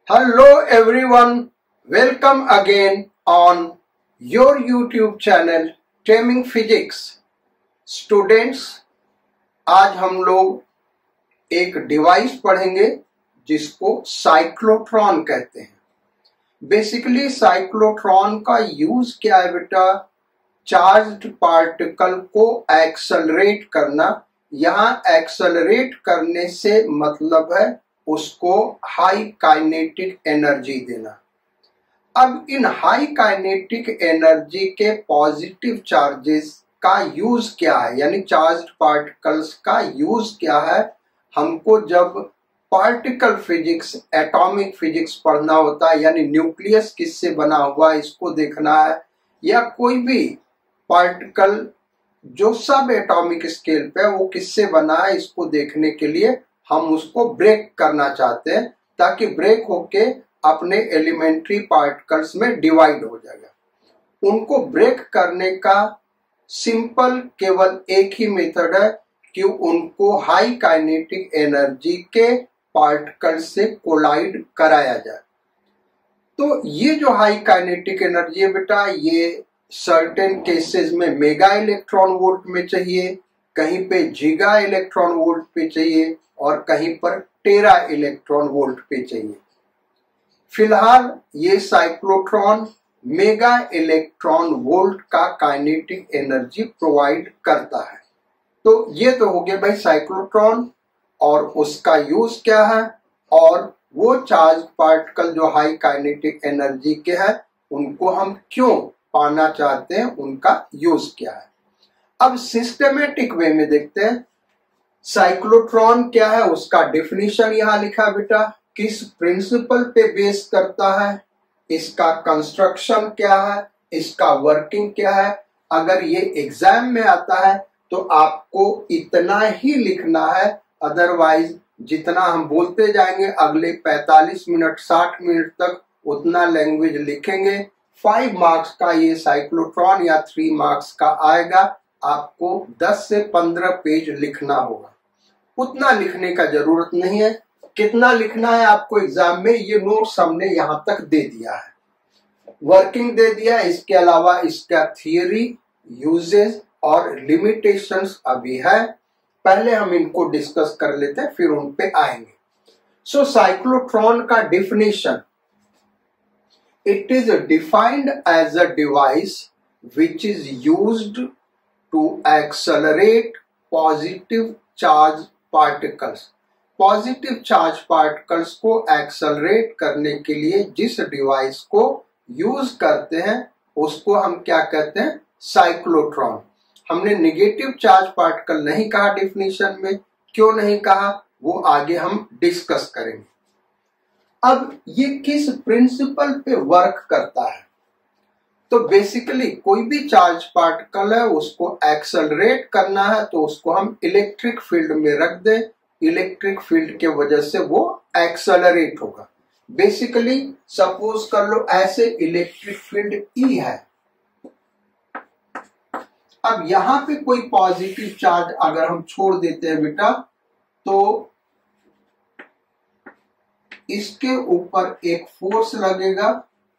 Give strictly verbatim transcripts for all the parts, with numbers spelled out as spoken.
Hello everyone, welcome again on your YouTube channel Taming Physics। Students, आज हम लोग एक डिवाइस पढ़ेंगे जिसको साइक्लोट्रॉन कहते हैं। बेसिकली साइक्लोट्रॉन का यूज क्या है बेटा? चार्ज्ड पार्टिकल को एक्सेलरेट करना। यहाँ एक्सेलरेट करने से मतलब है उसको हाई काइनेटिक एनर्जी देना। अब इन हाई काइनेटिक एनर्जी के पॉजिटिव चार्जेस का यूज क्या है, यानी चार्ज्ड पार्टिकल्स का यूज क्या है? हमको जब पार्टिकल फिजिक्स, एटॉमिक फिजिक्स पढ़ना होता है, यानी न्यूक्लियस किससे बना हुआ इसको देखना है, या कोई भी पार्टिकल जो सब एटॉमिक स्केल पे है वो किससे बना है, इसको देखने के लिए हम उसको ब्रेक करना चाहते हैं ताकि ब्रेक होके अपने एलिमेंट्री पार्टिकल्स में डिवाइड हो जाएगा। उनको ब्रेक करने का सिंपल केवल एक ही मेथड है कि उनको हाई काइनेटिक एनर्जी के पार्टिकल से कोलाइड कराया जाए। तो ये जो हाई काइनेटिक एनर्जी है बेटा, ये सर्टेन केसेस में मेगा इलेक्ट्रॉन वोल्ट में चाहिए, कहीं पे जीगा इलेक्ट्रॉन वोल्ट पे चाहिए और कहीं पर टेरा इलेक्ट्रॉन वोल्ट पे चाहिए। फिलहाल ये साइक्लोट्रॉन मेगा इलेक्ट्रॉन वोल्ट का काइनेटिक एनर्जी प्रोवाइड करता है। तो ये तो हो गया भाई साइक्लोट्रॉन और उसका यूज क्या है, और वो चार्ज पार्टिकल जो हाई काइनेटिक एनर्जी के हैं उनको हम क्यों पाना चाहते हैं, उनका यूज क्या है। अब सिस्टेमेटिक वे में देखते हैं साइक्लोट्रॉन क्या है, उसका डेफिनेशन यहां लिखा बेटा, किस प्रिंसिपल पे बेस करता है, इसका कंस्ट्रक्शन क्या है, इसका वर्किंग क्या है। अगर ये एग्जाम में आता है तो आपको इतना ही लिखना है, अदरवाइज जितना हम बोलते जाएंगे अगले पैंतालीस मिनट साठ मिनट तक उतना लैंग्वेज लिखेंगे। फाइव मार्क्स का ये साइक्लोट्रॉन या थ्री मार्क्स का आएगा, आपको दस से पंद्रह पेज लिखना होगा। उतना लिखने का जरूरत नहीं है। कितना लिखना है आपको एग्जाम में, ये नोट्स हमने यहां तक दे दिया है, वर्किंग दे दिया। इसके अलावा इसका थियरी, यूजेस और लिमिटेशंस अभी है, पहले हम इनको डिस्कस कर लेते हैं फिर उन पे आएंगे। सो साइक्लोट्रॉन का definition, it is defined as a device which is used to accelerate positive charge particles। Positive charge particles को एक्सेलरेट करने के लिए जिस डिवाइस को यूज करते हैं उसको हम क्या कहते हैं, साइक्लोट्रॉन। हमने नेगेटिव चार्ज पार्टिकल नहीं कहा डेफिनेशन में, क्यों नहीं कहा वो आगे हम डिस्कस करेंगे। अब ये किस प्रिंसिपल पे वर्क करता है? तो बेसिकली कोई भी चार्ज पार्टिकल है उसको एक्सेलरेट करना है तो उसको हम इलेक्ट्रिक फील्ड में रख दें, इलेक्ट्रिक फील्ड के वजह से वो एक्सेलरेट होगा। बेसिकली सपोज कर लो ऐसे इलेक्ट्रिक फील्ड ई है। अब यहां पे कोई पॉजिटिव चार्ज अगर हम छोड़ देते हैं बेटा, तो इसके ऊपर एक फोर्स लगेगा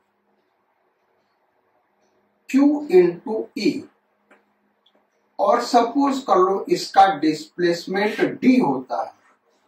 Q इंटू ई, और सपोज कर लो इसका डिस्प्लेसमेंट D होता है।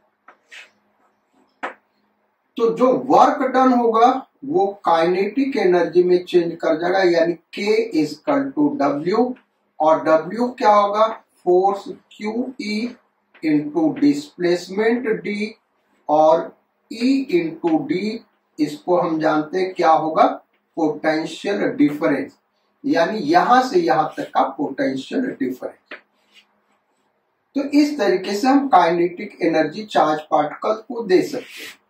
तो जो वर्क डन होगा वो काइनेटिक एनर्जी में चेंज कर जाएगा, यानी K is equal to W, और W क्या होगा, force Q E into displacement D, और E इंटू D इसको हम जानते हैं क्या होगा, पोटेंशियल डिफरेंस, यानी यहां से यहां तक का पोटेंशियल डिफरेंस। तो इस तरीके से हम काइनेटिक एनर्जी चार्ज पार्टिकल को दे सकते हैं।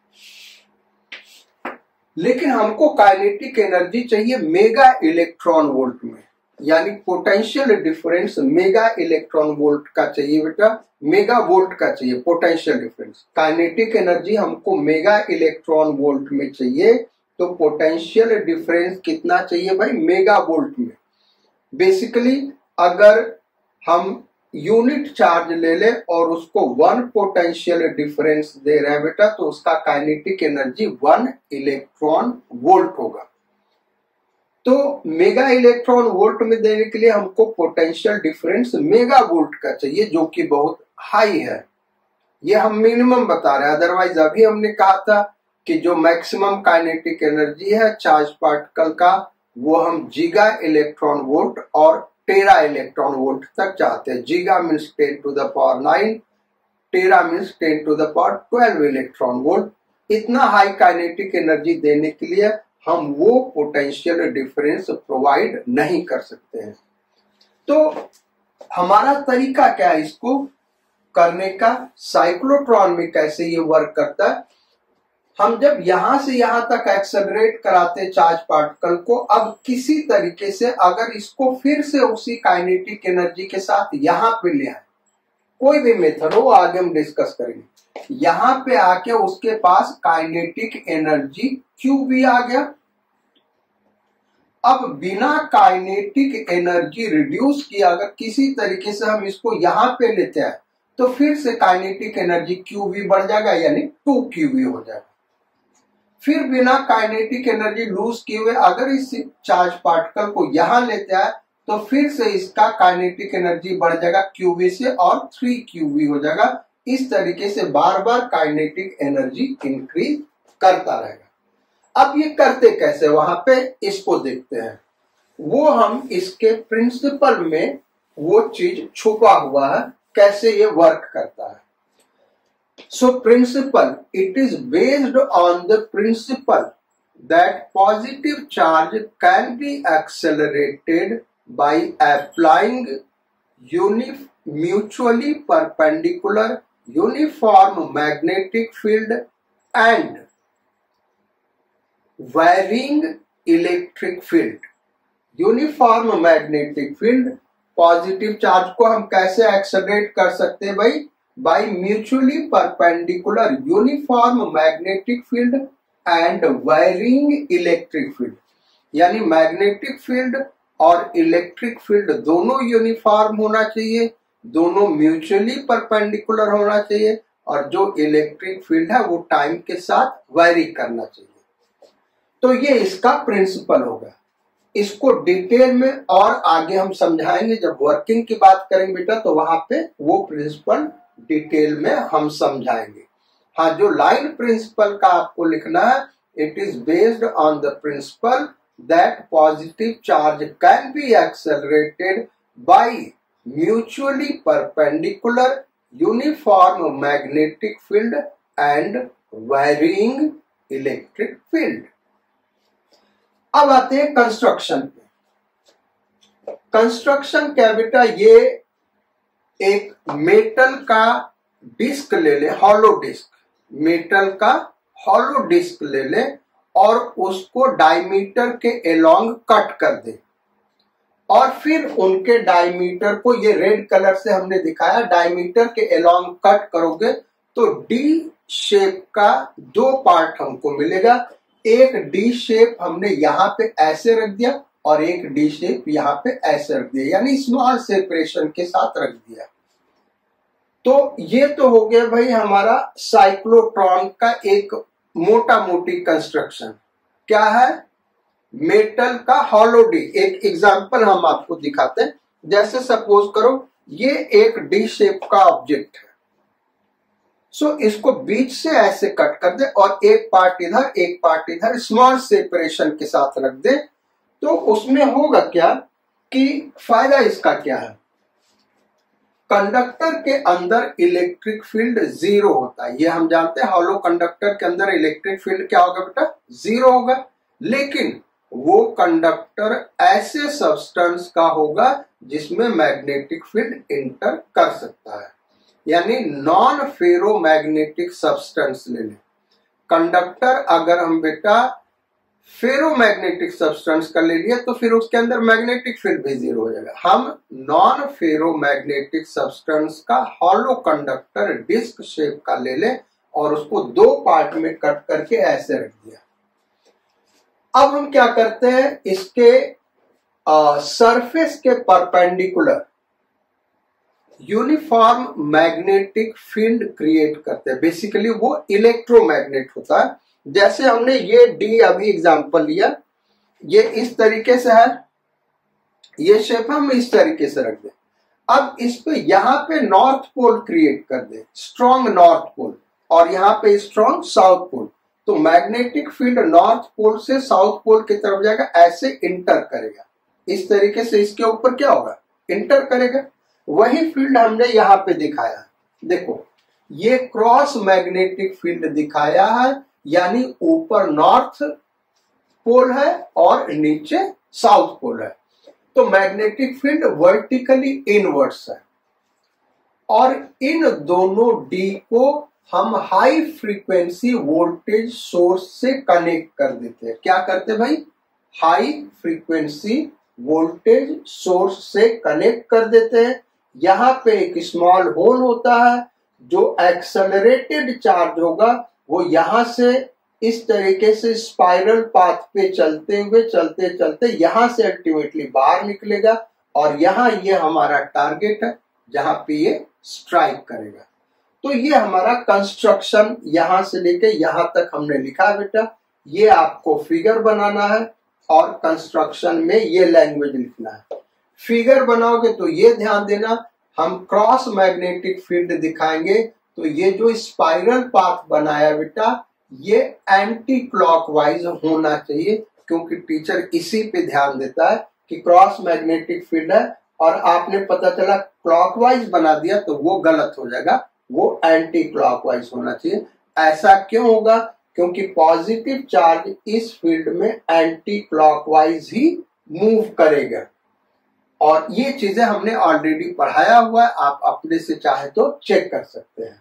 लेकिन हमको काइनेटिक एनर्जी चाहिए मेगा इलेक्ट्रॉन वोल्ट में, यानी potential difference mega electron volt का चाहिए बेटा, मेगा वोल्ट का चाहिए पोटेंशियल डिफरेंस। काइनेटिक एनर्जी हमको मेगा इलेक्ट्रॉन वोल्ट में चाहिए, तो पोटेंशियल डिफरेंस कितना चाहिए भाई, मेगा वोल्ट में। बेसिकली अगर हम यूनिट चार्ज ले ले और उसको वन पोटेंशियल डिफरेंस दे रहे हैं बेटा, तो उसका kinetic energy one electron volt होगा। तो मेगा इलेक्ट्रॉन वोल्ट में देने के लिए हमको पोटेंशियल डिफरेंस मेगा वोल्ट का चाहिए, जो कि बहुत हाई है। ये हम मिनिमम बता रहे हैं, अदरवाइज अभी हमने कहा था कि जो मैक्सिमम काइनेटिक एनर्जी है चार्ज पार्टिकल का वो हम जीगा इलेक्ट्रॉन वोल्ट और टेरा इलेक्ट्रॉन वोल्ट तक चाहते हैं। Giga means ten to the power nine, tera means ten to the power twelve electron volt. इतना हाई काइनेटिक एनर्जी देने के लिए हम वो पोटेंशियल डिफरेंस प्रोवाइड नहीं कर सकते हैं। तो हमारा तरीका क्या है इसको करने का, साइक्लोट्रॉन में कैसे ये वर्क करता है। हम जब यहां से यहां तक एक्सेलरेट कराते चार्ज पार्टिकल को, अब किसी तरीके से अगर इसको फिर से उसी काइनेटिक एनर्जी के साथ यहां पे ले आए, कोई भी मेथड हो आगे हम डिस्कस करेंगे, यहां पे आके उसके पास काइनेटिक एनर्जी क्यू भी आ गया। अब बिना काइनेटिक एनर्जी रिड्यूस किया अगर किसी तरीके से हम इसको यहां पे लेते हैं तो फिर से काइनेटिक एनर्जी क्यू भी बढ़ जाएगा, यानी टू क्यू भी हो जाएगा। फिर बिना काइनेटिक एनर्जी लूज किए हुए अगर इस चार्ज पार्टिकल को यहां लेते हैं तो फिर से इसका काइनेटिक एनर्जी बढ़ जाएगा क्यूवी से और थ्री क्यूवी हो जाएगा। इस तरीके से बार बार काइनेटिक एनर्जी इंक्रीज करता रहेगा। अब ये करते कैसे वहां पे, इसको देखते हैं। वो हम इसके प्रिंसिपल में वो चीज छुपा हुआ है, कैसे ये वर्क करता है। So principle, it is based on the principle that positive charge can be accelerated by applying uni mutually perpendicular uniform magnetic field and varying electric field। Uniform magnetic field, positive charge को हम कैसे accelerate कर सकते हैं भाई, by mutually perpendicular uniform magnetic field and varying electric field. यानी magnetic field और electric field दोनों यूनिफॉर्म होना चाहिए, दोनों म्यूचुअली परपेंडिकुलर होना चाहिए, और जो इलेक्ट्रिक फील्ड है वो टाइम के साथ वायरी करना चाहिए। तो ये इसका प्रिंसिपल होगा। इसको डिटेल में और आगे हम समझाएंगे, जब वर्किंग की बात करेंगे बेटा तो वहां पे वो प्रिंसिपल डिटेल में हम समझाएंगे। हाँ, जो लाइन प्रिंसिपल का आपको लिखना है, it is based on the principle that positive charge can be accelerated by mutually perpendicular uniform magnetic field and varying electric field. अब आते हैं कंस्ट्रक्शन पे। कंस्ट्रक्शन क्या बेटा, ये एक मेटल का डिस्क ले ले, हॉलो डिस्क, मेटल का हॉलो डिस्क ले ले और उसको डायमीटर के एलोंग कट कर दे, और फिर उनके डायमीटर को, ये रेड कलर से हमने दिखाया, डायमीटर के एलोंग कट करोगे तो डी शेप का दो पार्ट हमको मिलेगा। एक डी शेप हमने यहाँ पे ऐसे रख दिया और एक डी शेप यहाँ पे ऐसे रख दिया, यानी स्मॉल सेपरेशन के साथ रख दिया। तो ये तो हो गया भाई हमारा साइक्लोट्रॉन का एक मोटा मोटी कंस्ट्रक्शन। क्या है, मेटल का हॉलो डी। एक एग्जांपल हम आपको दिखाते हैं। जैसे सपोज करो ये एक डी शेप का ऑब्जेक्ट है, सो so, इसको बीच से ऐसे कट कर दे और एक पार्ट इधर एक पार्ट इधर स्मॉल सेपरेशन के साथ रख दे, तो उसमें होगा क्या कि फायदा इसका क्या है, कंडक्टर के अंदर इलेक्ट्रिक फील्ड जीरो होता है। ये हम जानते हैं, हॉलो कंडक्टर के अंदर इलेक्ट्रिक फील्ड क्या होगा बेटा, जीरो होगा। लेकिन वो कंडक्टर ऐसे सब्सटेंस का होगा जिसमें मैग्नेटिक फील्ड इंटर कर सकता है, यानी नॉन फेरोमैग्नेटिक सब्सटेंस ले लें। कंडक्टर अगर हम बेटा फेरोमैग्नेटिक सब्सटेंस का ले लिया तो फिर उसके अंदर मैग्नेटिक फील्ड भी जीरो हो जाएगा। हम नॉन फेरोमैग्नेटिक सब्सटेंस का हॉलो कंडक्टर डिस्क शेप का ले लें और उसको दो पार्ट में कट करके ऐसे रख दिया। अब हम क्या करते हैं, इसके सरफेस के perpendicular uniform magnetic field create करते हैं। बेसिकली वो इलेक्ट्रोमैग्नेट होता है। जैसे हमने ये डी अभी एग्जांपल लिया, ये इस तरीके से है, ये शेप हम इस तरीके से रख दें। अब इस पे यहाँ पे नॉर्थ पोल क्रिएट कर दे, स्ट्रॉन्ग नॉर्थ पोल, और यहाँ पे स्ट्रॉन्ग साउथ पोल, तो मैग्नेटिक फील्ड नॉर्थ पोल से साउथ पोल की तरफ जाएगा, ऐसे इंटर करेगा। इस तरीके से इसके ऊपर क्या होगा, इंटर करेगा। वही फील्ड हमने यहाँ पे दिखाया। देखो ये क्रॉस मैग्नेटिक फील्ड दिखाया है, यानी ऊपर नॉर्थ पोल है और नीचे साउथ पोल है। तो मैग्नेटिक फील्ड वर्टिकली इनवर्स है, और इन दोनों डी को हम हाई फ्रीक्वेंसी वोल्टेज सोर्स से कनेक्ट कर देते हैं। क्या करते भाई, हाई फ्रीक्वेंसी वोल्टेज सोर्स से कनेक्ट कर देते हैं। यहाँ पे एक स्मॉल होल होता है, जो एक्सेलरेटेड चार्ज होगा वो यहां से इस तरीके से स्पाइरल पाथ पे चलते हुए चलते चलते यहां से अल्टीमेटली बाहर निकलेगा, और यहां ये हमारा टारगेट है जहां पे ये स्ट्राइक करेगा। तो ये हमारा कंस्ट्रक्शन यहां से लेके यहां तक हमने लिखा है बेटा। ये आपको फिगर बनाना है और कंस्ट्रक्शन में ये लैंग्वेज लिखना है। फिगर बनाओगे तो ये ध्यान देना, हम क्रॉस मैग्नेटिक फील्ड दिखाएंगे तो ये जो स्पाइरल पाथ बनाया बेटा, ये एंटी क्लॉकवाइज होना चाहिए, क्योंकि टीचर इसी पे ध्यान देता है कि क्रॉस मैग्नेटिक फील्ड है और आपने पता चला क्लॉकवाइज बना दिया तो वो गलत हो जाएगा, वो एंटी क्लॉकवाइज होना चाहिए। ऐसा क्यों होगा, क्योंकि पॉजिटिव चार्ज इस फील्ड में एंटी क्लॉकवाइज ही मूव करेगा, और ये चीजें हमने ऑलरेडी पढ़ाया हुआ है, आप अपने से चाहे तो चेक कर सकते हैं।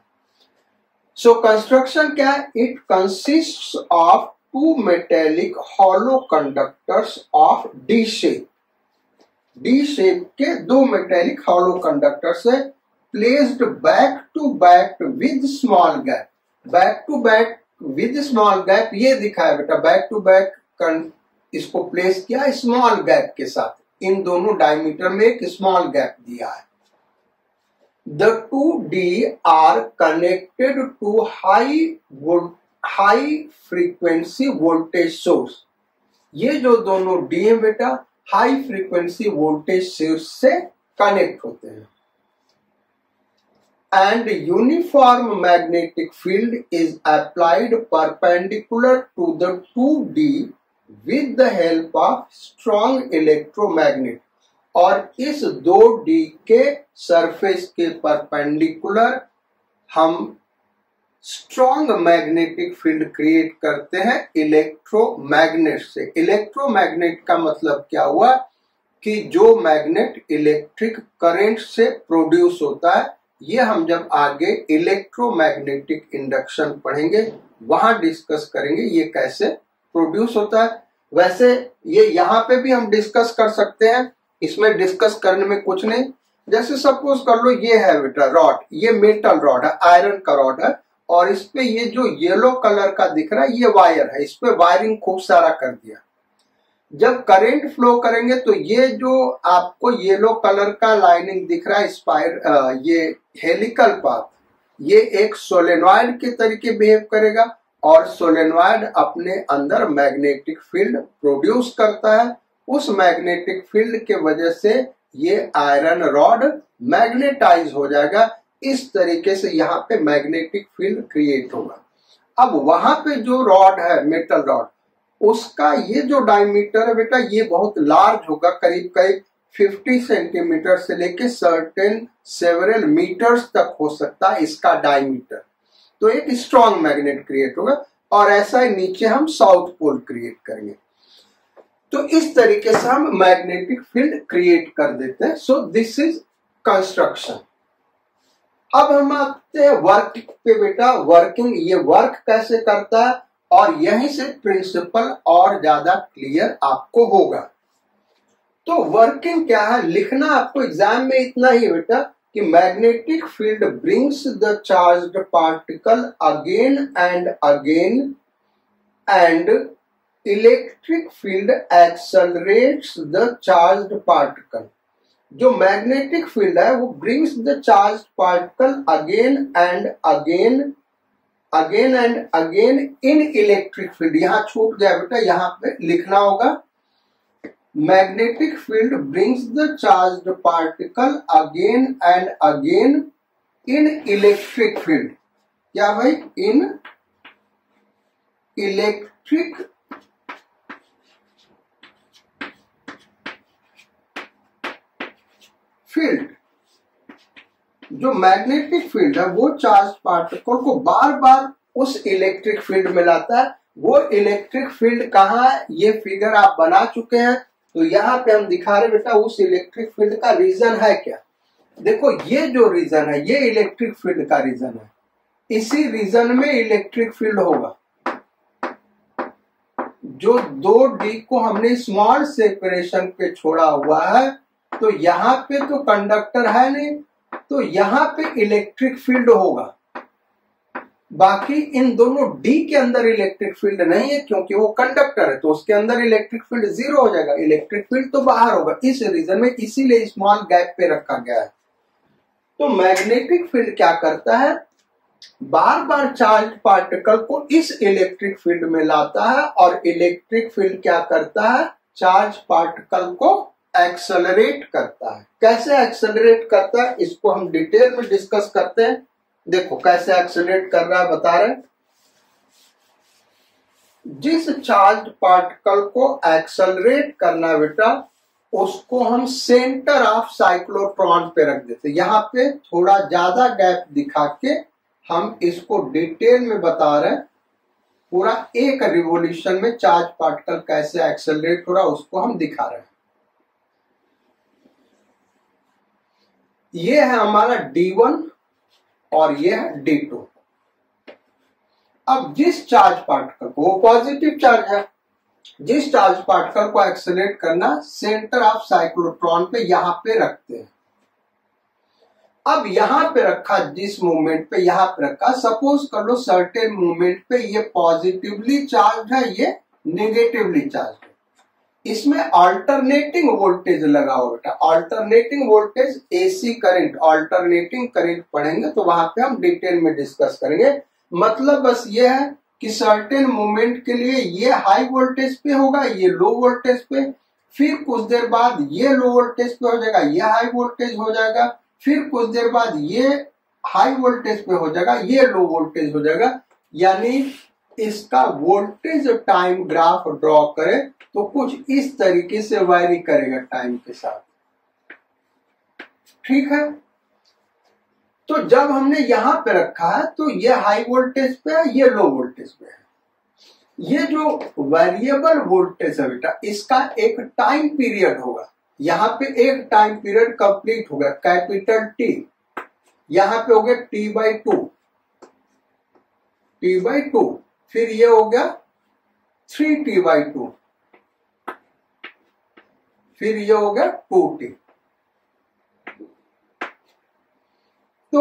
सो कंस्ट्रक्शन क्या है, it consists of two metallic hollow conductors of D shape. D shape के दो मेटेलिक हॉलो कंडक्टर से placed back to back with small gap. Back to back with small gap ये दिखा है बेटा, बैक टू बैक इसको place किया small gap के साथ, इन दोनों डायमीटर में एक स्मॉल गैप दिया है। The two D are connected to high high frequency voltage source। ये जो दोनों D है बेटा, हाई फ्रीक्वेंसी वोल्टेज सोर्स से कनेक्ट होते हैं। And uniform magnetic field is applied perpendicular to the two D with the help of strong electromagnet। और इस दो डी के सरफेस के परपेंडिकुलर हम स्ट्रॉन्ग मैग्नेटिक फील्ड क्रिएट करते हैं इलेक्ट्रोमैग्नेट से। इलेक्ट्रोमैग्नेट का मतलब क्या हुआ कि जो मैग्नेट इलेक्ट्रिक करंट से प्रोड्यूस होता है, ये हम जब आगे इलेक्ट्रोमैग्नेटिक इंडक्शन पढ़ेंगे वहां डिस्कस करेंगे ये कैसे प्रोड्यूस होता है। वैसे ये यहाँ पे भी हम डिस्कस कर सकते हैं, इसमें डिस्कस करने में कुछ नहीं। जैसे सपोज कर लो ये है बेटा रॉड, ये मेटल रॉड है, आयरन का रॉड है, और इस पे ये जो येलो कलर का दिख रहा है ये वायर है, इस पे वायरिंग खूब सारा कर दिया। जब करंट फ्लो करेंगे तो ये जो आपको येलो कलर का लाइनिंग दिख रहा है स्पाइर ये हेलिकल पाथ, ये एक सोलेनॉइड के तरीके बिहेव करेगा, और सोलेनॉइड अपने अंदर मैग्नेटिक फील्ड प्रोड्यूस करता है। उस मैग्नेटिक फील्ड के वजह से ये आयरन रॉड मैग्नेटाइज हो जाएगा। इस तरीके से यहाँ पे मैग्नेटिक फील्ड क्रिएट होगा। अब वहां पे जो रॉड है मेटल रॉड, उसका ये जो डायमीटर है बेटा ये बहुत लार्ज होगा, करीब करीब पचास सेंटीमीटर से लेके सर्टेन सेवरल मीटर्स तक हो सकता है इसका डायमीटर। तो एक स्ट्रॉन्ग मैग्नेट क्रिएट होगा, और ऐसा ही नीचे हम साउथ पोल क्रिएट करेंगे। तो इस तरीके से हम मैग्नेटिक फील्ड क्रिएट कर देते हैं। So this is construction. अब हम आते हैं वर्क पे बेटा। वर्किंग, ये वर्क कैसे करता है, और यहीं से प्रिंसिपल और ज्यादा क्लियर आपको होगा। तो वर्किंग क्या है, लिखना आपको एग्जाम में इतना ही बेटा कि magnetic field brings the charged particle again and again, and electric field accelerates the charged particle. जो मैग्नेटिक फील्ड है वो brings the charge particle again and again again and again in electric field. यहां छूट गया बेटा, यहां पे लिखना होगा magnetic field brings the charge particle again and again in electric field. क्या भाई? In electric field. जो मैग्नेटिक फील्ड है वो चार्ज पार्टिकल को बार बार उस इलेक्ट्रिक फील्ड में लाता है। वो इलेक्ट्रिक फील्ड कहाँ है ये फिगर आप बना चुके हैं, तो यहाँ पे हम दिखा रहे बेटा उस इलेक्ट्रिक फील्ड का रीजन है क्या। देखो ये जो रीजन है ये इलेक्ट्रिक फील्ड का रीजन है, इसी रीजन में इलेक्ट्रिक फील्ड होगा। जो दो डी को हमने स्मॉल सेपरेशन पे छोड़ा हुआ है, तो यहाँ पे तो कंडक्टर है नहीं, तो यहाँ पे इलेक्ट्रिक फील्ड होगा। बाकी इन दोनों डी के अंदर इलेक्ट्रिक फील्ड नहीं है, क्योंकि वो कंडक्टर है, तो उसके अंदर इलेक्ट्रिक फील्ड जीरो हो जाएगा, इलेक्ट्रिक फील्ड तो बाहर होगा। इस रीजन में इसीलिए स्मॉल गैप पे रखा गया है। तो मैग्नेटिक फील्ड क्या करता है, बार बार चार्ज पार्टिकल को इस इलेक्ट्रिक फील्ड में लाता है, और इलेक्ट्रिक फील्ड क्या करता है, चार्ज पार्टिकल को एक्सेलरेट करता है। कैसे एक्सेलरेट करता है इसको हम डिटेल में डिस्कस करते हैं। देखो कैसे एक्सेलरेट कर रहा है बता रहे। जिस चार्ज पार्टिकल को एक्सेलरेट करना है बेटा, उसको हम सेंटर ऑफ साइक्लोट्रॉन पे रख देते। यहाँ पे थोड़ा ज्यादा गैप दिखा के हम इसको डिटेल में बता रहे हैं। पूरा एक रिवोल्यूशन में चार्ज पार्टिकल कैसे एक्सेलरेट हो रहा है उसको हम दिखा रहे हैं। ये है हमारा डी वन और ये है डी टू। अब जिस चार्ज पार्टिकल को, वो पॉजिटिव चार्ज है, जिस चार्ज पार्टिकल को एक्सेलरेट करना सेंटर ऑफ साइक्लोट्रॉन पे यहां पे रखते हैं। अब यहां पे रखा, जिस मूवमेंट पे यहां पे रखा, सपोज कर लो सर्टेन मूवमेंट पे ये पॉजिटिवली चार्ज है, ये नेगेटिवली चार्ज है। इसमें अल्टरनेटिंग वोल्टेज लगा हुआ बेटा, alternating voltage AC current, alternating current पढ़ेंगे तो वहां पे हम डिटेल में डिस्कस करेंगे। मतलब बस ये है कि सर्टेन मूवमेंट के लिए ये हाई वोल्टेज पे होगा, ये लो वोल्टेज पे, फिर कुछ देर बाद ये लो वोल्टेज पे हो जाएगा, ये हाई वोल्टेज हो जाएगा, फिर कुछ देर बाद ये हाई वोल्टेज पे हो जाएगा, ये लो वोल्टेज हो जाएगा। यानी इसका वोल्टेज टाइम ग्राफ ड्रॉ करें तो कुछ इस तरीके से वायरी करेगा टाइम के साथ, ठीक है। तो जब हमने यहां पे रखा है तो ये हाई वोल्टेज पे है, ये लो वोल्टेज पे है। ये जो वेरिएबल वोल्टेज है बेटा, इसका एक टाइम पीरियड होगा। यहाँ पे एक टाइम पीरियड कंप्लीट होगा, कैपिटल टी, यहां पे हो गया T by two, T by two, फिर ये हो गया थ्री टी बाई टू, फिर ये हो गया टू टी। तो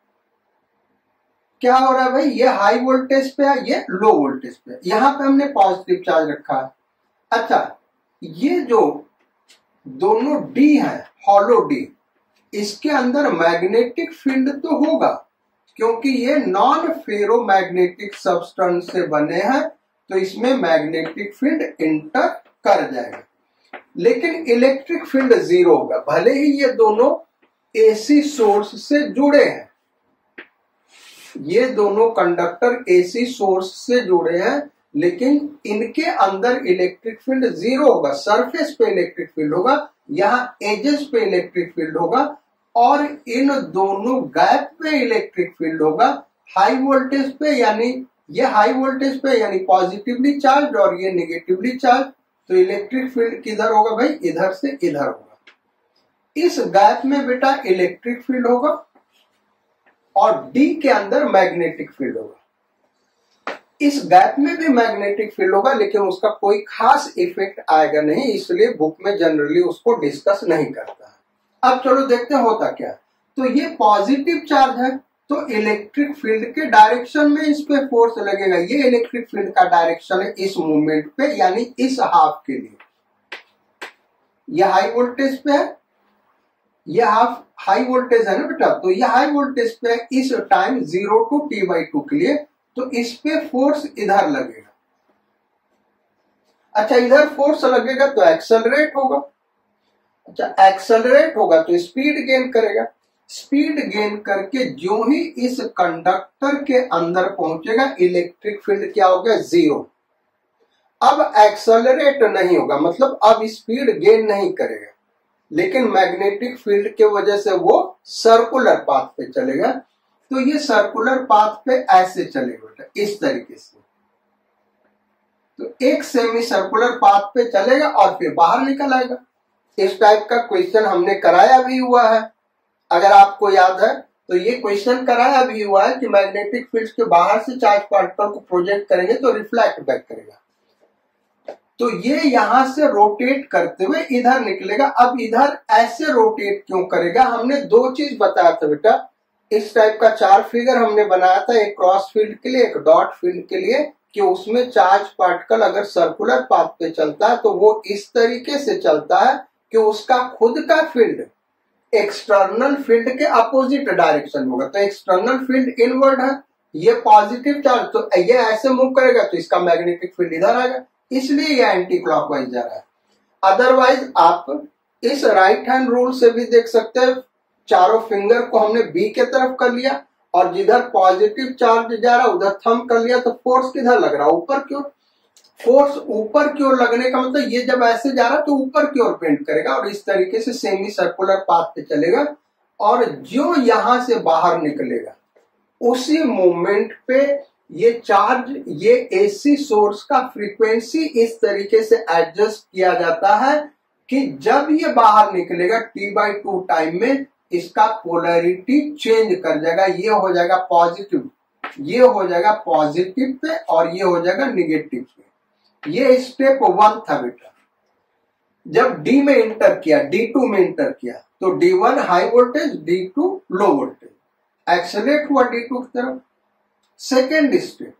क्या हो रहा है भाई, ये हाई वोल्टेज पे है, ये लो वोल्टेज पे है। यहां पे हमने पॉजिटिव चार्ज रखा है। अच्छा, ये जो दोनों डी है, हॉलो डी, इसके अंदर मैग्नेटिक फील्ड तो होगा, क्योंकि ये नॉन फेरोमैग्नेटिक सब्सटेंस से बने हैं, तो इसमें मैग्नेटिक फील्ड इंटर कर जाएगा। लेकिन इलेक्ट्रिक फील्ड जीरो होगा, भले ही ये दोनों एसी सोर्स से जुड़े हैं, ये दोनों कंडक्टर एसी सोर्स से जुड़े हैं, लेकिन इनके अंदर इलेक्ट्रिक फील्ड जीरो होगा। सरफेस पे इलेक्ट्रिक फील्ड होगा, यहाँ एजेस पे इलेक्ट्रिक फील्ड होगा, और इन दोनों गैप पे इलेक्ट्रिक फील्ड होगा। हाई वोल्टेज पे, यानी ये हाई वोल्टेज पे यानी पॉजिटिवली चार्ज, और ये नेगेटिवली चार्ज, तो इलेक्ट्रिक फील्ड किधर होगा भाई, इधर से इधर होगा। इस गैप में बेटा इलेक्ट्रिक फील्ड होगा, और डी के अंदर मैग्नेटिक फील्ड होगा। इस गैप में भी मैग्नेटिक फील्ड होगा, लेकिन उसका कोई खास इफेक्ट आएगा नहीं, इसलिए बुक में जनरली उसको डिस्कस नहीं करता है। अब चलो देखते हैं होता क्या। तो ये पॉजिटिव चार्ज है, तो इलेक्ट्रिक फील्ड के डायरेक्शन में इस पे फोर्स लगेगा। ये इलेक्ट्रिक फील्ड का डायरेक्शन है इस मूवमेंट पे, यानी इस हाफ के लिए। ये हाई वोल्टेज पे है, ये हाफ हाई वोल्टेज है ना बेटा, तो ये हाई वोल्टेज पे इस time zero to T by two के लिए, तो इस पे फोर्स इधर लगेगा। अच्छा, इधर फोर्स लगेगा तो एक्सेलरेट होगा। अच्छा, एक्सेलरेट होगा तो स्पीड गेन करेगा। स्पीड गेन करके जो ही इस कंडक्टर के अंदर पहुंचेगा, इलेक्ट्रिक फील्ड क्या हो गया, जीरो। अब एक्सेलरेट नहीं होगा, मतलब अब स्पीड गेन नहीं करेगा, लेकिन मैग्नेटिक फील्ड के वजह से वो सर्कुलर पाथ पे चलेगा। तो ये सर्कुलर पाथ पे ऐसे चलेगा बेटा, इस तरीके से। तो एक सेमी सर्कुलर पाथ पे चलेगा और फिर बाहर निकल आएगा। इस टाइप का क्वेश्चन हमने कराया भी हुआ है, अगर आपको याद है तो ये क्वेश्चन कराया भी हुआ है कि मैग्नेटिक फील्ड के बाहर से चार्ज पार्टिकल को प्रोजेक्ट करेंगे तो रिफ्लेक्ट बैक करेगा। तो ये यहां से रोटेट करते हुए इधर निकलेगा। अब इधर ऐसे रोटेट क्यों करेगा, हमने दो चीज बताया था बेटा। इस टाइप का चार फिगर हमने बनाया था, एक क्रॉस फील्ड के लिए, एक डॉट फील्ड के लिए, कि उसमें चार्ज पार्टिकल अगर सर्कुलर पाथ पे चलता है तो वो इस तरीके से चलता है कि उसका खुद का फील्ड एक्सटर्नल फील्ड के अपोजिट डायरेक्शन होगा। तो एक्सटर्नल फील्ड इनवर्ड है, ये पॉजिटिव चार्ज, तो ये ऐसे मूव करेगा तो इसका मैग्नेटिक फील्ड इधर आएगा, इसलिए ये एंटी क्लॉकवाइज जा रहा है। अदरवाइज आप इस राइट हैंड रूल से भी देख सकते हैं, चारों फिंगर को हमने बी के तरफ कर लिया और जिधर पॉजिटिव चार्ज जा रहा है उधर थंब कर लिया, तो फोर्स किधर लग रहा है, ऊपर की ओर। फोर्स ऊपर की ओर लगने का मतलब ये जब ऐसे जा रहा है तो ऊपर की ओर बेंड करेगा और इस तरीके से सेमी सर्कुलर पाथ पे चलेगा। और जो यहां से बाहर निकलेगा उसी मोमेंट पे ये चार्ज, ये एसी सोर्स का फ्रीक्वेंसी इस तरीके से एडजस्ट किया जाता है कि जब ये बाहर निकलेगा टी बाई टू टाइम में इसका पोलैरिटी चेंज कर जाएगा। ये हो जाएगा पॉजिटिव, ये हो जाएगा पॉजिटिव पे और ये हो जाएगा निगेटिव पे। ये स्टेप वन था बेटा। जब डी में इंटर किया, डी टू में इंटर किया, तो D one high voltage, D two low voltage, accelerate हुआ डी टू की तरफ। सेकेंड स्टेप,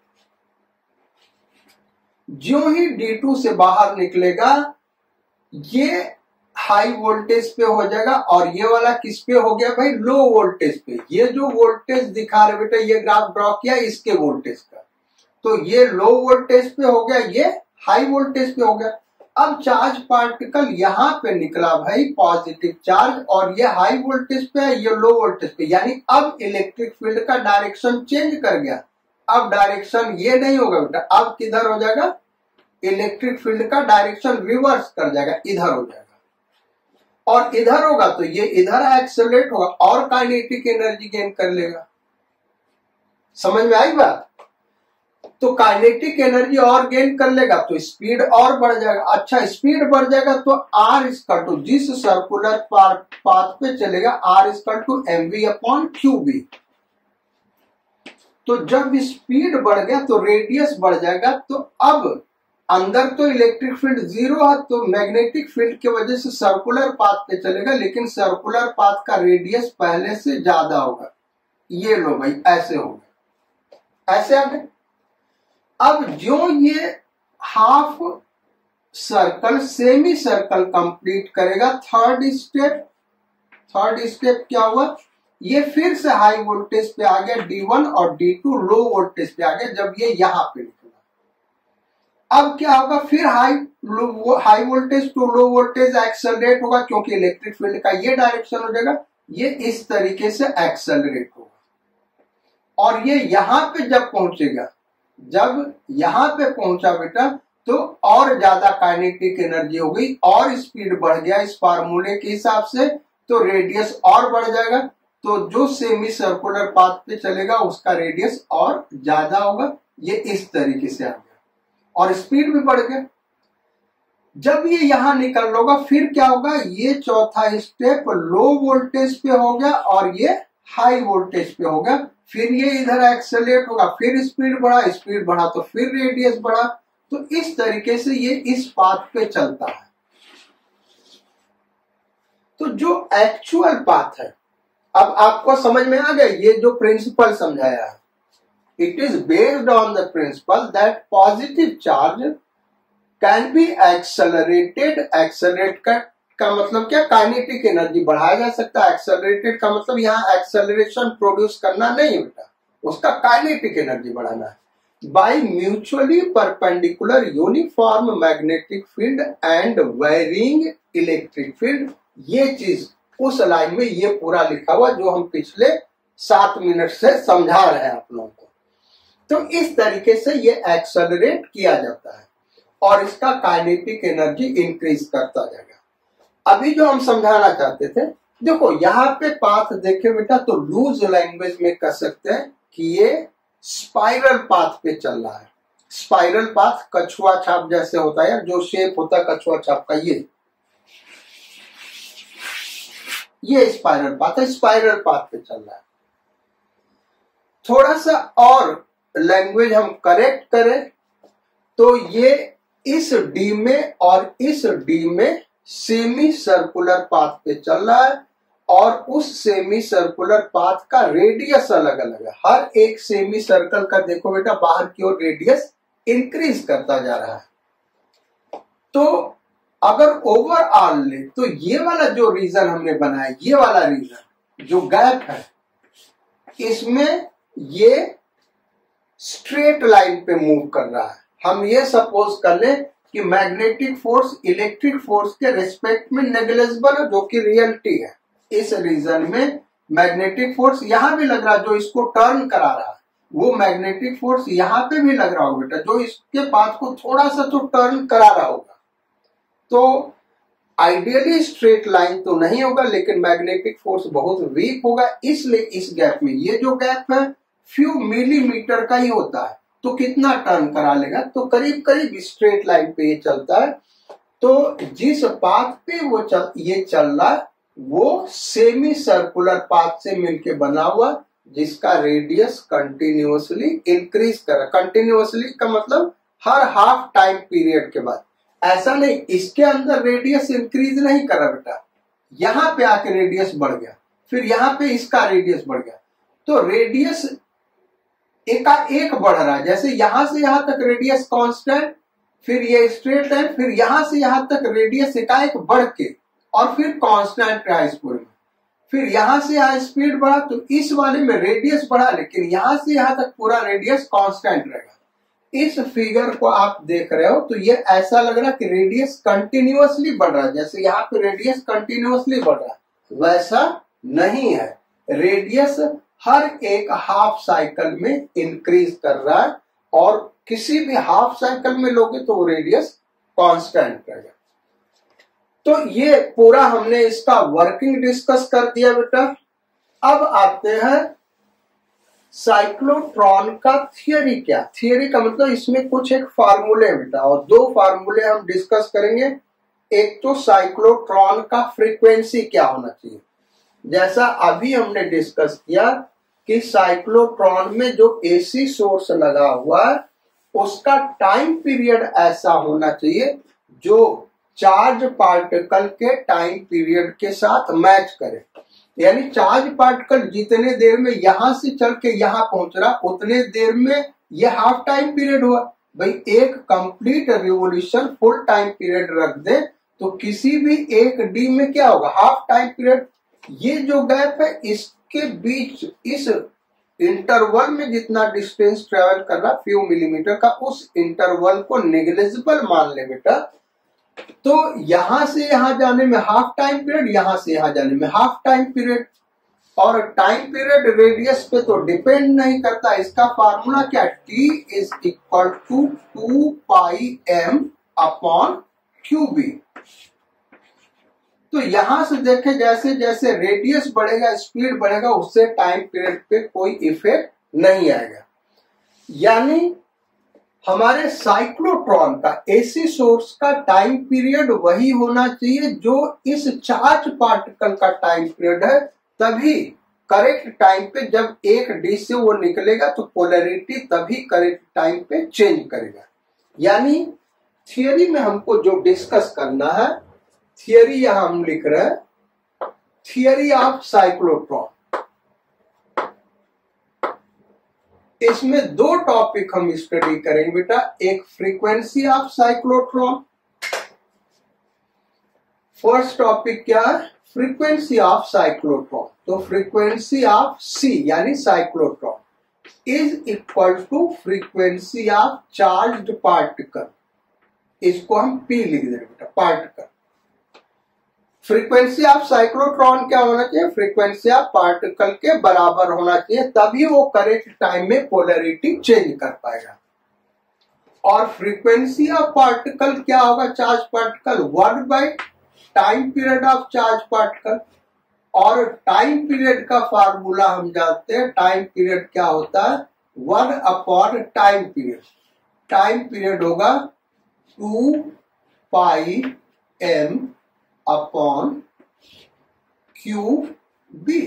जो ही डी टू से बाहर निकलेगा ये हाई वोल्टेज पे हो जाएगा और ये वाला किस पे हो गया भाई, लो वोल्टेज पे। ये जो वोल्टेज दिखा रहे बेटा, ये ग्राफ ड्रॉ किया इसके वोल्टेज का, तो ये लो वोल्टेज पे हो गया, ये हाई वोल्टेज पे हो गया। अब चार्ज पार्टिकल यहां पे निकला भाई पॉजिटिव चार्ज, और ये हाई वोल्टेज पे है, ये लो वोल्टेज पे, यानी अब इलेक्ट्रिक फील्ड का डायरेक्शन चेंज कर गया। अब डायरेक्शन ये नहीं होगा बेटा, अब किधर हो जाएगा, इलेक्ट्रिक फील्ड का डायरेक्शन रिवर्स कर जाएगा, इधर हो जाएगा। और इधर होगा तो ये इधर एक्सेलरेट होगा और काइनेटिक एनर्जी गेन कर लेगा। समझ में आई बात? तो काइनेटिक एनर्जी और गेन कर लेगा तो स्पीड और बढ़ जाएगा। अच्छा, स्पीड बढ़ जाएगा तो आर इक्वल टू, जिस सर्कुलर पाथ पे चलेगा, R equal to M we upon Q B. तो जब स्पीड बढ़ गया तो रेडियस बढ़ जाएगा। तो अब अंदर तो इलेक्ट्रिक फील्ड जीरो है, तो मैग्नेटिक फील्ड की वजह से सर्कुलर पाथ पे चलेगा, लेकिन सर्कुलर पाथ का रेडियस पहले से ज्यादा होगा। ये लो भाई, ऐसे होगा, ऐसे आ गए। अब जो ये half circle semi circle complete करेगा, थर्ड स्टेप, थर्ड स्टेप क्या हुआ, ये फिर से हाई वोल्टेज पे आ गया डी वन और डी टू लो वोल्टेज पे आ गया जब ये यहां पे निकला। अब क्या होगा, फिर high high voltage to low voltage accelerate होगा, क्योंकि इलेक्ट्रिक फील्ड का ये डायरेक्शन हो जाएगा, ये इस तरीके से एक्सेलरेट होगा। और ये यहां पे जब पहुंचेगा, जब यहां पे पहुंचा बेटा, तो और ज्यादा काइनेटिक एनर्जी हो गई और स्पीड बढ़ गया इस फार्मूले के हिसाब से, तो रेडियस और बढ़ जाएगा। तो जो सेमी सर्कुलर पाथ पे चलेगा उसका रेडियस और ज्यादा होगा। ये इस तरीके से आ गया और स्पीड भी बढ़ गया। जब ये यहां निकल होगा फिर क्या होगा, ये चौथा स्टेप लो वोल्टेज पे हो गया और ये हाई वोल्टेज पे होगा। फिर ये इधर एक्सेलरेट होगा, फिर स्पीड बढ़ा, स्पीड बढ़ा तो फिर रेडियस बढ़ा। तो इस तरीके से ये इस पाथ पे चलता है। तो जो एक्चुअल पाथ है, अब आपको समझ में आ गया ये जो प्रिंसिपल समझाया है। It is based on the principle that positive charge can be accelerated, accelerate का मतलब क्या, काइनेटिक एनर्जी बढ़ाया जा सकता है। एक्सेलरेटेड का मतलब यहाँ एक्सेलरेशन प्रोड्यूस करना नहीं है बेटा, उसका काइनेटिक एनर्जी बढ़ाना है। By mutually perpendicular uniform magnetic field and varying electric field, ये चीज उस लाइन में ये पूरा लिखा हुआ जो हम पिछले सात मिनट से समझा रहे हैं आप लोगों को। तो इस तरीके से ये एक्सेलरेट किया जाता है और इसका काइनेटिक एनर्जी इंक्रीज करता जाएगा। अभी जो हम समझाना चाहते थे, देखो यहाँ पे पाथ देखे बेटा, तो लूज लैंग्वेज में कह सकते हैं कि ये स्पाइरल पाथ पे चल रहा है। स्पाइरल पाथ कछुआ छाप जैसे होता है, जो शेप होता है कछुआ छाप का, ये ये स्पाइरल पाथ है, स्पाइरल पाथ पे चल रहा है। थोड़ा सा और लैंग्वेज हम करेक्ट करें तो ये इस डी में और इस डी में सेमी सर्कुलर पाथ पे चल रहा है और उस सेमी सर्कुलर पाथ का रेडियस अलग अलग है। हर एक सेमी सर्कल का देखो बेटा बाहर की ओर रेडियस इंक्रीज करता जा रहा है। तो अगर ओवरऑल ले तो ये वाला जो रीजन हमने बनाया, ये वाला रीजन जो गैप है, इसमें ये स्ट्रेट लाइन पे मूव कर रहा है। हम ये सपोज कर ले कि मैग्नेटिक फोर्स इलेक्ट्रिक फोर्स के रिस्पेक्ट में नेग्लिजिबल है, जो कि रियलिटी है। इस रीजन में मैग्नेटिक फोर्स यहां भी लग रहा है जो इसको टर्न करा रहा है, वो मैग्नेटिक फोर्स यहां पे भी लग रहा होगा बेटा जो इसके पाथ को थोड़ा सा तो टर्न करा रहा होगा। तो आइडियली स्ट्रेट लाइन तो नहीं होगा, लेकिन मैग्नेटिक फोर्स बहुत वीक होगा, इसलिए इस गैप में, ये जो गैप है फ्यू मिलीमीटर का ही होता है, तो कितना टर्न करा लेगा, तो करीब करीब स्ट्रेट लाइन पे ये चलता है। तो जिस पाथ पे वो चल, ये चल रहा है वो सेमी सर्कुलर पाथ से मिलके बना हुआ, जिसका रेडियस कंटिन्यूअसली इंक्रीज कर रहा है। कंटिन्यूअसली का मतलब हर हाफ टाइम पीरियड के बाद, ऐसा नहीं इसके अंदर रेडियस इंक्रीज नहीं कर रहा बेटा, यहां पे आके रेडियस बढ़ गया, फिर यहां पे इसका रेडियस बढ़ गया, तो रेडियस एका एक बढ़ रहा है। जैसे यहां से यहां तक रेडियस कांस्टेंट, फिर ये स्ट्रेट लाइन, फिर यहां से यहां तक रेडियस एकाएक बढ़ के और फिर कांस्टेंट रहा इस पूरे में, फिर यहां से यहां स्पीड बढ़ा, तो इस वाले में रेडियस बढ़ा, लेकिन यहां से यहां तक पूरा रेडियस कांस्टेंट रहेगा। इस फिगर को आप देख रहे हो तो ये ऐसा लग रहा है कि रेडियस कंटिन्यूअसली बढ़ रहा है, जैसे यहाँ पे रेडियस कंटिन्यूअसली बढ़ रहा है, वैसा नहीं है। रेडियस हर एक हाफ साइकिल में इंक्रीज कर रहा है और किसी भी हाफ साइकिल में लोगे तो रेडियस कांस्टेंट रहेगा। तो ये पूरा हमने इसका वर्किंग डिस्कस कर दिया बेटा। अब आते हैं साइक्लोट्रॉन का थियरी। क्या थियरी का मतलब, इसमें कुछ एक फार्मूले बेटा, और दो फार्मूले हम डिस्कस करेंगे। एक तो साइक्लोट्रॉन का फ्रीक्वेंसी क्या होना चाहिए, जैसा अभी हमने डिस्कस किया कि साइक्लोट्रॉन में जो एसी सोर्स लगा हुआ है उसका टाइम पीरियड ऐसा होना चाहिए जो चार्ज पार्टिकल के टाइम पीरियड के साथ मैच करे। यानी चार्ज पार्टिकल जितने देर में यहां से चल के यहां पहुंच रहा उतने देर में ये हाफ टाइम पीरियड हुआ। भाई एक complete revolution full time period रख दे तो किसी भी एक डी में क्या होगा, हाफ टाइम पीरियड। ये जो गैप है इसके बीच, इस इंटरवल में जितना डिस्टेंस ट्रेवल कर रहा फ्यू मिलीमीटर का, उस इंटरवल को नेग्लिजिबल मान ले बेटा। तो यहां से यहां जाने में हाफ टाइम पीरियड, यहां से यहां जाने में हाफ टाइम पीरियड, और टाइम पीरियड रेडियस पे तो डिपेंड नहीं करता। इसका फार्मूला क्या, T is equal to two pi M upon Q B. तो यहां से देखें जैसे जैसे रेडियस बढ़ेगा स्पीड बढ़ेगा, उससे टाइम पीरियड पे कोई इफेक्ट नहीं आएगा। यानी हमारे साइक्लोट्रॉन का एसी सोर्स का टाइम पीरियड वही होना चाहिए जो इस चार्ज पार्टिकल का टाइम पीरियड है, तभी करेक्ट टाइम पे जब एक डी से वो निकलेगा तो पोलैरिटी तभी करेक्ट टाइम पे चेंज करेगा। यानी थियरी में हमको जो डिस्कस करना है, थियरी यहां हम लिख रहे हैं थियरी ऑफ साइक्लोट्रॉन। इसमें दो टॉपिक हम स्टडी करेंगे बेटा, एक frequency of cyclotron, first topic क्या है? Frequency of cyclotron. तो फ्रीक्वेंसी ऑफ सी यानी cyclotron is equal to frequency of charged particle. इसको हम पी लिख देंगे बेटा, पार्टिकल। फ्रीक्वेंसी ऑफ साइक्लोट्रॉन क्या होना चाहिए? फ्रीक्वेंसी ऑफ पार्टिकल के बराबर होना चाहिए, तभी वो करेक्ट टाइम में पोलैरिटी चेंज कर पाएगा। और फ्रीक्वेंसी ऑफ पार्टिकल क्या होगा? Charge particle one by time period of charge particle. और टाइम पीरियड का फार्मूला हम जानते हैं, टाइम पीरियड क्या होता है? One upon time period. Time period होगा two pi M upon Q B.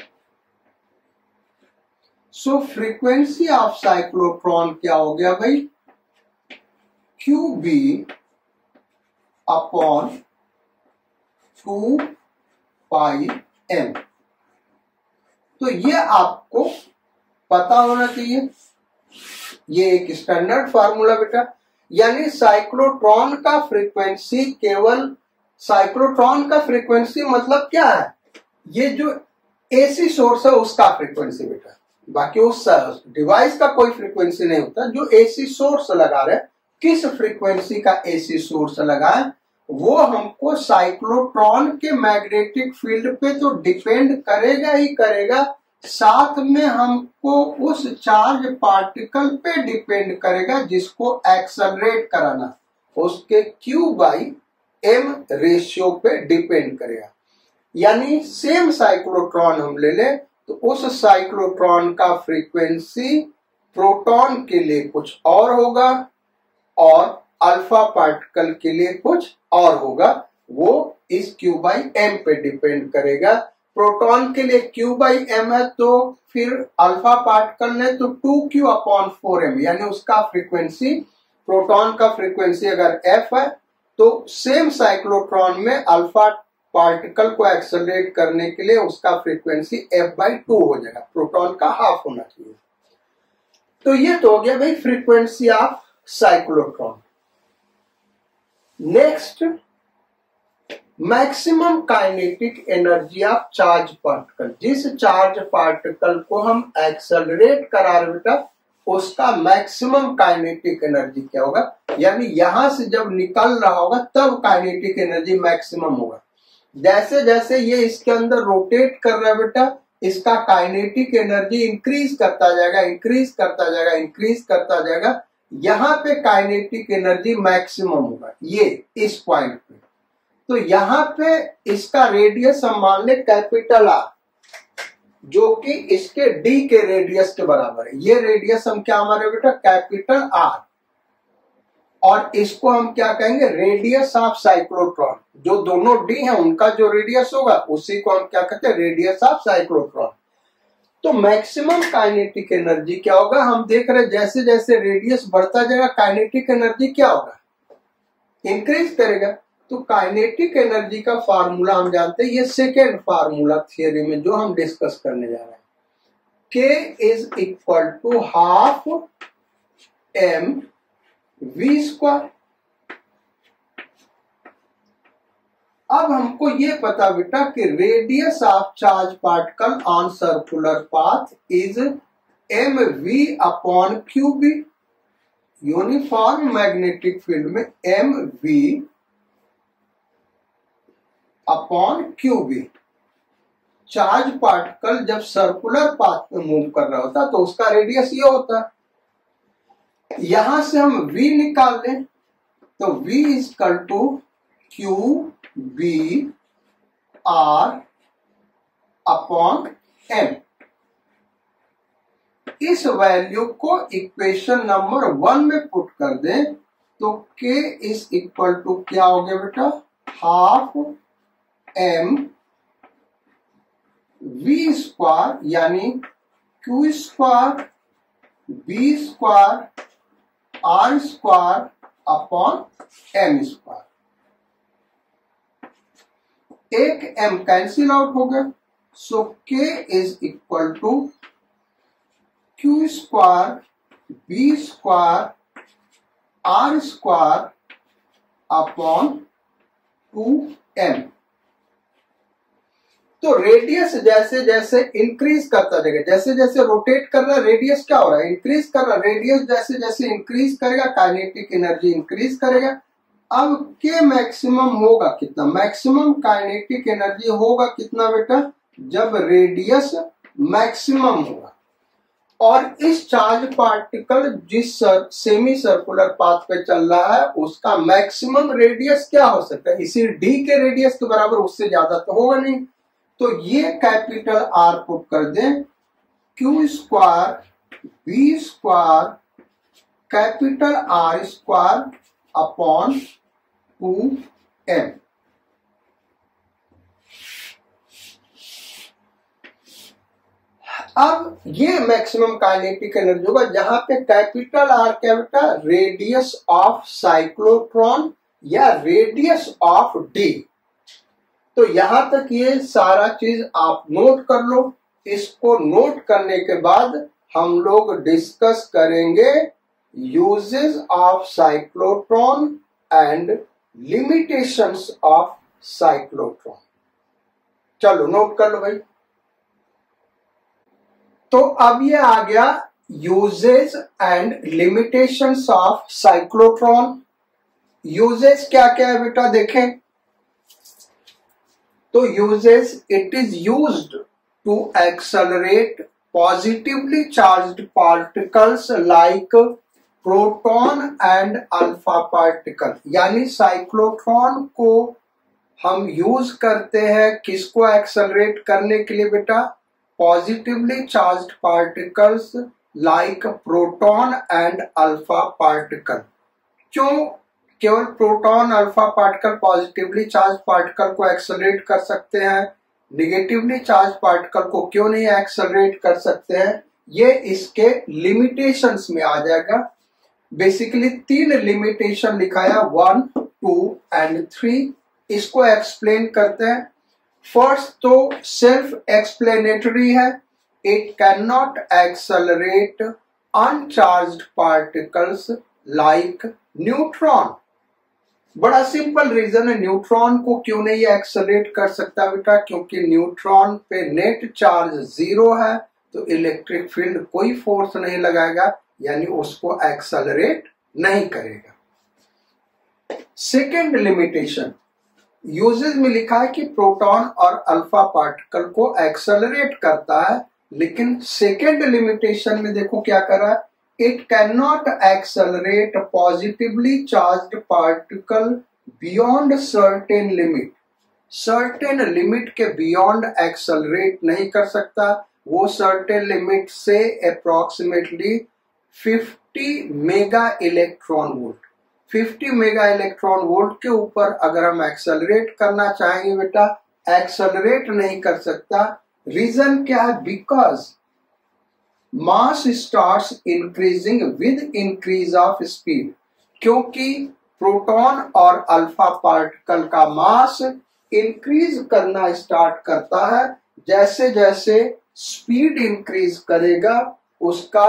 So frequency of cyclotron क्या हो गया भाई? Q B upon two pi M. तो ये आपको पता होना चाहिए, ये एक स्टैंडर्ड फार्मूला बेटा। यानी साइक्लोट्रॉन का फ्रीक्वेंसी केवल, साइक्लोट्रॉन का फ्रीक्वेंसी मतलब क्या है? ये जो एसी सोर्स है उसका फ्रीक्वेंसी बेटा, बाकी उस डिवाइस का कोई फ्रीक्वेंसी नहीं होता। जो एसी सोर्स लगा रहे, किस फ्रीक्वेंसी का एसी सोर्स लगा है, वो हमको साइक्लोट्रॉन के मैग्नेटिक फील्ड पे तो डिपेंड करेगा ही करेगा, साथ में हमको उस चार्ज पार्टिकल पे डिपेंड करेगा जिसको एक्सेलरेट कराना, उसके क्यू बाई एम रेशियो पे डिपेंड करेगा। यानी सेम साइक्लोट्रॉन हम ले लें तो उस साइक्लोट्रॉन का फ्रीक्वेंसी प्रोटॉन के लिए कुछ और होगा और अल्फा पार्टिकल के लिए कुछ और होगा, वो इस क्यू बाई एम पे डिपेंड करेगा। प्रोटॉन के लिए क्यू बाई एम है, तो फिर अल्फा पार्टिकल ने तो two q upon four m, यानी उसका फ्रीक्वेंसी, प्रोटॉन का फ्रीक्वेंसी अगर एफ है तो सेम साइक्लोट्रॉन में अल्फा पार्टिकल को एक्सेलरेट करने के लिए उसका फ्रीक्वेंसी एफ बाई टू हो जाएगा, प्रोटॉन का हाफ होना चाहिए। तो ये तो हो गया भाई frequency of cyclotron. Next, maximum kinetic energy of charge particle. जिस चार्ज पार्टिकल को हम एक्सेलरेट करा रहे बेटा, उसका मैक्सिमम काइनेटिक एनर्जी क्या होगा? यानी यहां से जब निकल रहा होगा तब काइनेटिक एनर्जी मैक्सिमम होगा। जैसे जैसे ये इसके अंदर रोटेट कर रहा है बेटा, इसका काइनेटिक एनर्जी इंक्रीज करता जाएगा, इंक्रीज करता जाएगा, इंक्रीज करता जाएगा। यहां पे काइनेटिक एनर्जी मैक्सिमम होगा, ये इस पॉइंट पे। तो यहां पे इसका रेडियस हम मान ले कैपिटल आर, जो कि इसके डी के रेडियस के बराबर है। ये रेडियस हम क्या हमारे बेटा? Capital R. और इसको हम क्या कहेंगे? Radius of cyclotron. जो दोनों डी हैं उनका जो रेडियस होगा उसी को हम क्या कहते हैं? Radius of cyclotron. तो मैक्सिमम काइनेटिक एनर्जी क्या होगा? हम देख रहे हैं जैसे जैसे रेडियस बढ़ता जाएगा काइनेटिक एनर्जी क्या होगा? इंक्रीज करेगा। तो काइनेटिक एनर्जी का फार्मूला हम जानते हैं, ये सेकेंड फार्मूला थियरी में जो हम डिस्कस करने जा रहे हैं, k is equal to half m v square. अब हमको ये पता बेटा कि radius of charge particle on circular path is m we upon Q b. Uniform magnetic field में m we upon Q b. Charge particle जब circular path पे move कर रहा होता तो उसका रेडियस ये होता है। यहां से हम v निकाल लें तो v is equal to q b r upon m. इस वैल्यू को इक्वेशन नंबर वन में पुट कर दें तो k इज इक्वल टू क्या हो गया बेटा? हाफ एम वी स्क्वायर यानी q square b square r square upon m square. एक m कैंसिल आउट हो गया, so k is equal to q square b square r square upon two m. तो radius जैसे जैसे increase करता जाएगा, जैसे जैसे रोटेट कर रहा है रेडियस क्या हो रहा है, इंक्रीज कर रहा है। रेडियस जैसे जैसे इंक्रीज करेगा काइनेटिक एनर्जी इंक्रीज करेगा। अब के मैक्सिमम होगा कितना, मैक्सिमम काइनेटिक एनर्जी होगा कितना बेटा, जब रेडियस मैक्सिमम होगा। और इस चार्ज पार्टिकल जिस सर, सेमी सर्कुलर पाथ पे चल रहा है उसका मैक्सिमम रेडियस क्या हो सकता है, इसी डी के रेडियस के बराबर, उससे ज्यादा तो होगा नहीं। तो ये कैपिटल आर पुट कर दें, q square b square capital R square upon two m. अब ये मैक्सिमम काइनेटिक एनर्जी होगा जहां पे कैपिटल आर क्या बेटा, रेडियस ऑफ साइक्लोट्रॉन या रेडियस ऑफ डी। तो यहां तक ये सारा चीज आप नोट कर लो। इसको नोट करने के बाद हम लोग डिस्कस करेंगे uses of cyclotron and limitations of cyclotron. चलो नोट कर लो भाई। तो अब ये आ गया uses and limitations of cyclotron. Uses क्या क्या है बेटा देखें। तो uses, it is used to accelerate positively charged particles like proton and alpha particle. यानी साइक्लोट्रॉन को हम यूज करते हैं किसको एक्सेलरेट करने के लिए बेटा, positively charged particles like proton and alpha particle. क्यों केवल proton alpha particle positively charge particle को एक्सेलरेट कर सकते हैं, निगेटिवली चार्ज पार्टिकल को क्यों नहीं एक्सेलरेट कर सकते हैं, ये इसके लिमिटेशंस में आ जाएगा। बेसिकली तीन लिमिटेशन लिखाया, वन टू एंड थ्री। इसको एक्सप्लेन करते हैं। फर्स्ट तो सेल्फ एक्सप्लेनेटरी है, it can not accelerate uncharged particles like neutron. बड़ा सिंपल रीजन है, न्यूट्रॉन को क्यों नहीं एक्सेलरेट कर सकता बेटा, क्योंकि न्यूट्रॉन पे नेट चार्ज जीरो है, तो इलेक्ट्रिक फील्ड कोई फोर्स नहीं लगाएगा, यानी उसको एक्सेलरेट नहीं करेगा। सेकेंड लिमिटेशन, यूजेस में लिखा है कि प्रोटॉन और अल्फा पार्टिकल को एक्सेलरेट करता है, लेकिन सेकेंड लिमिटेशन में देखो क्या कर रहा है, it cannot accelerate a positively charged particle beyond certain limit। certain limit के beyond accelerate नहीं कर सकता, वो certain limit से approximately fifty mega electron volt fifty mega electron volt के ऊपर अगर हम एक्सेलरेट करना चाहेंगे बेटा, एक्सेलरेट नहीं कर सकता। रीजन क्या है, because mass starts increasing with increase of speed. क्योंकि प्रोटॉन और अल्फा पार्टिकल का मास इंक्रीज करना स्टार्ट करता है, जैसे जैसे स्पीड इंक्रीज करेगा उसका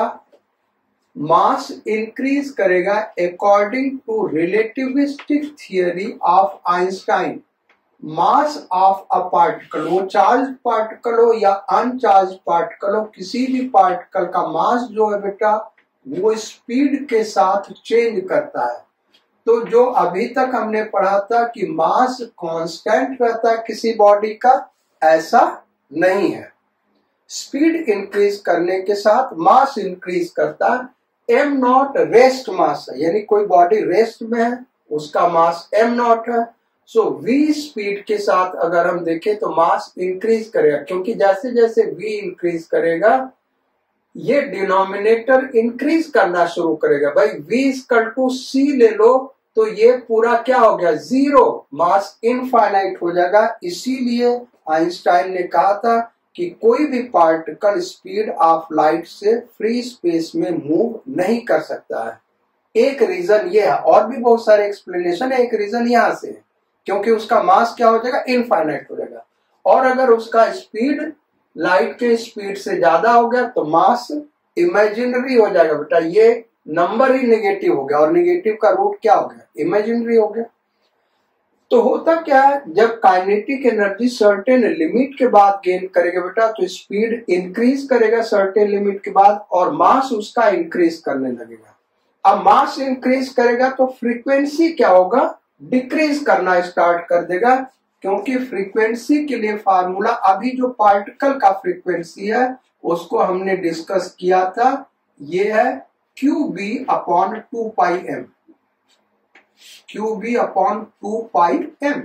मास इंक्रीज करेगा। According to relativistic theory of Einstein, mass of a particle, वो चार्ज पार्टिकल हो या अनचार्ज पार्टिकल हो, किसी भी पार्टिकल का मास जो है बेटा वो स्पीड के साथ चेंज करता है। तो जो अभी तक हमने पढ़ा था कि मास कांस्टेंट रहता है किसी बॉडी का, ऐसा नहीं है। स्पीड इंक्रीज करने के साथ मास इंक्रीज करता है। एम नॉट रेस्ट मास है, यानी कोई बॉडी रेस्ट में है उसका मास एम नॉट है। सो v स्पीड के साथ अगर हम देखें तो मास इंक्रीज करेगा, क्योंकि जैसे जैसे v इंक्रीज करेगा ये डिनोमिनेटर इंक्रीज करना शुरू करेगा। भाई v इक्वल टू c ले लो तो ये पूरा क्या हो गया, जीरो, मास इनफाइनाइट हो जाएगा। इसीलिए आइंस्टाइन ने कहा था कि कोई भी पार्टिकल स्पीड ऑफ लाइट से फ्री स्पेस में मूव नहीं कर सकता है। एक रीजन ये है, और भी बहुत सारे एक्सप्लेनेशन है। एक रीजन यहां से है क्योंकि उसका मास क्या हो जाएगा, इनफाइनाइट हो जाएगा। और अगर उसका स्पीड लाइट के स्पीड से ज्यादा हो गया तो मास इमेजिनरी हो जाएगा बेटा, ये नंबर ही नेगेटिव हो गया, और नेगेटिव का रूट क्या हो गया, इमेजिनरी हो गया। तो होता क्या है, जब काइनेटिक एनर्जी सर्टेन लिमिट के बाद गेन करेगा बेटा तो स्पीड इंक्रीज करेगा सर्टेन लिमिट के बाद और मास उसका इंक्रीज करने लगेगा। अब मास इंक्रीज करेगा तो फ्रीक्वेंसी क्या होगा, डिक्रीज करना स्टार्ट कर देगा, क्योंकि फ्रीक्वेंसी के लिए फार्मूला अभी जो पार्टिकल का फ्रीक्वेंसी है उसको हमने डिस्कस किया था, ये है q B upon two pi m, q B upon two pi M.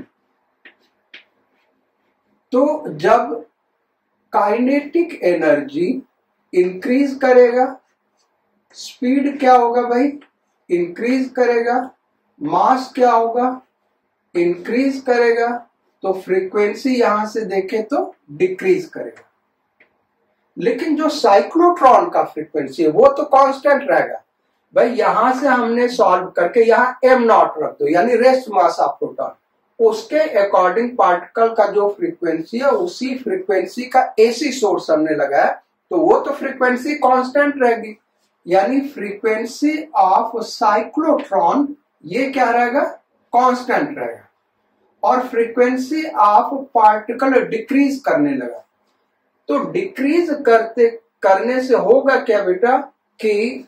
तो जब काइनेटिक एनर्जी इंक्रीज करेगा, स्पीड क्या होगा भाई, इंक्रीज करेगा, मास क्या होगा, इंक्रीज करेगा, तो फ्रीक्वेंसी यहां से देखें तो डिक्रीज करेगा। लेकिन जो साइक्लोट्रॉन का फ्रीक्वेंसी है वो तो कांस्टेंट रहेगा। भाई यहां से हमने सॉल्व करके यहाँ एम नॉट रख दो, यानी रेस्ट मास ऑफ प्रोटॉन, उसके अकॉर्डिंग पार्टिकल का जो फ्रीक्वेंसी है उसी फ्रीक्वेंसी का एसी सोर्स हमने लगाया, तो वो तो फ्रीक्वेंसी कांस्टेंट रहेगी, यानी फ्रीक्वेंसी ऑफ साइक्लोट्रॉन ये क्या रहेगा, कांस्टेंट रहेगा। और फ्रीक्वेंसी ऑफ पार्टिकल डिक्रीज करने लगा, तो डिक्रीज करते करने से होगा क्या बेटा कि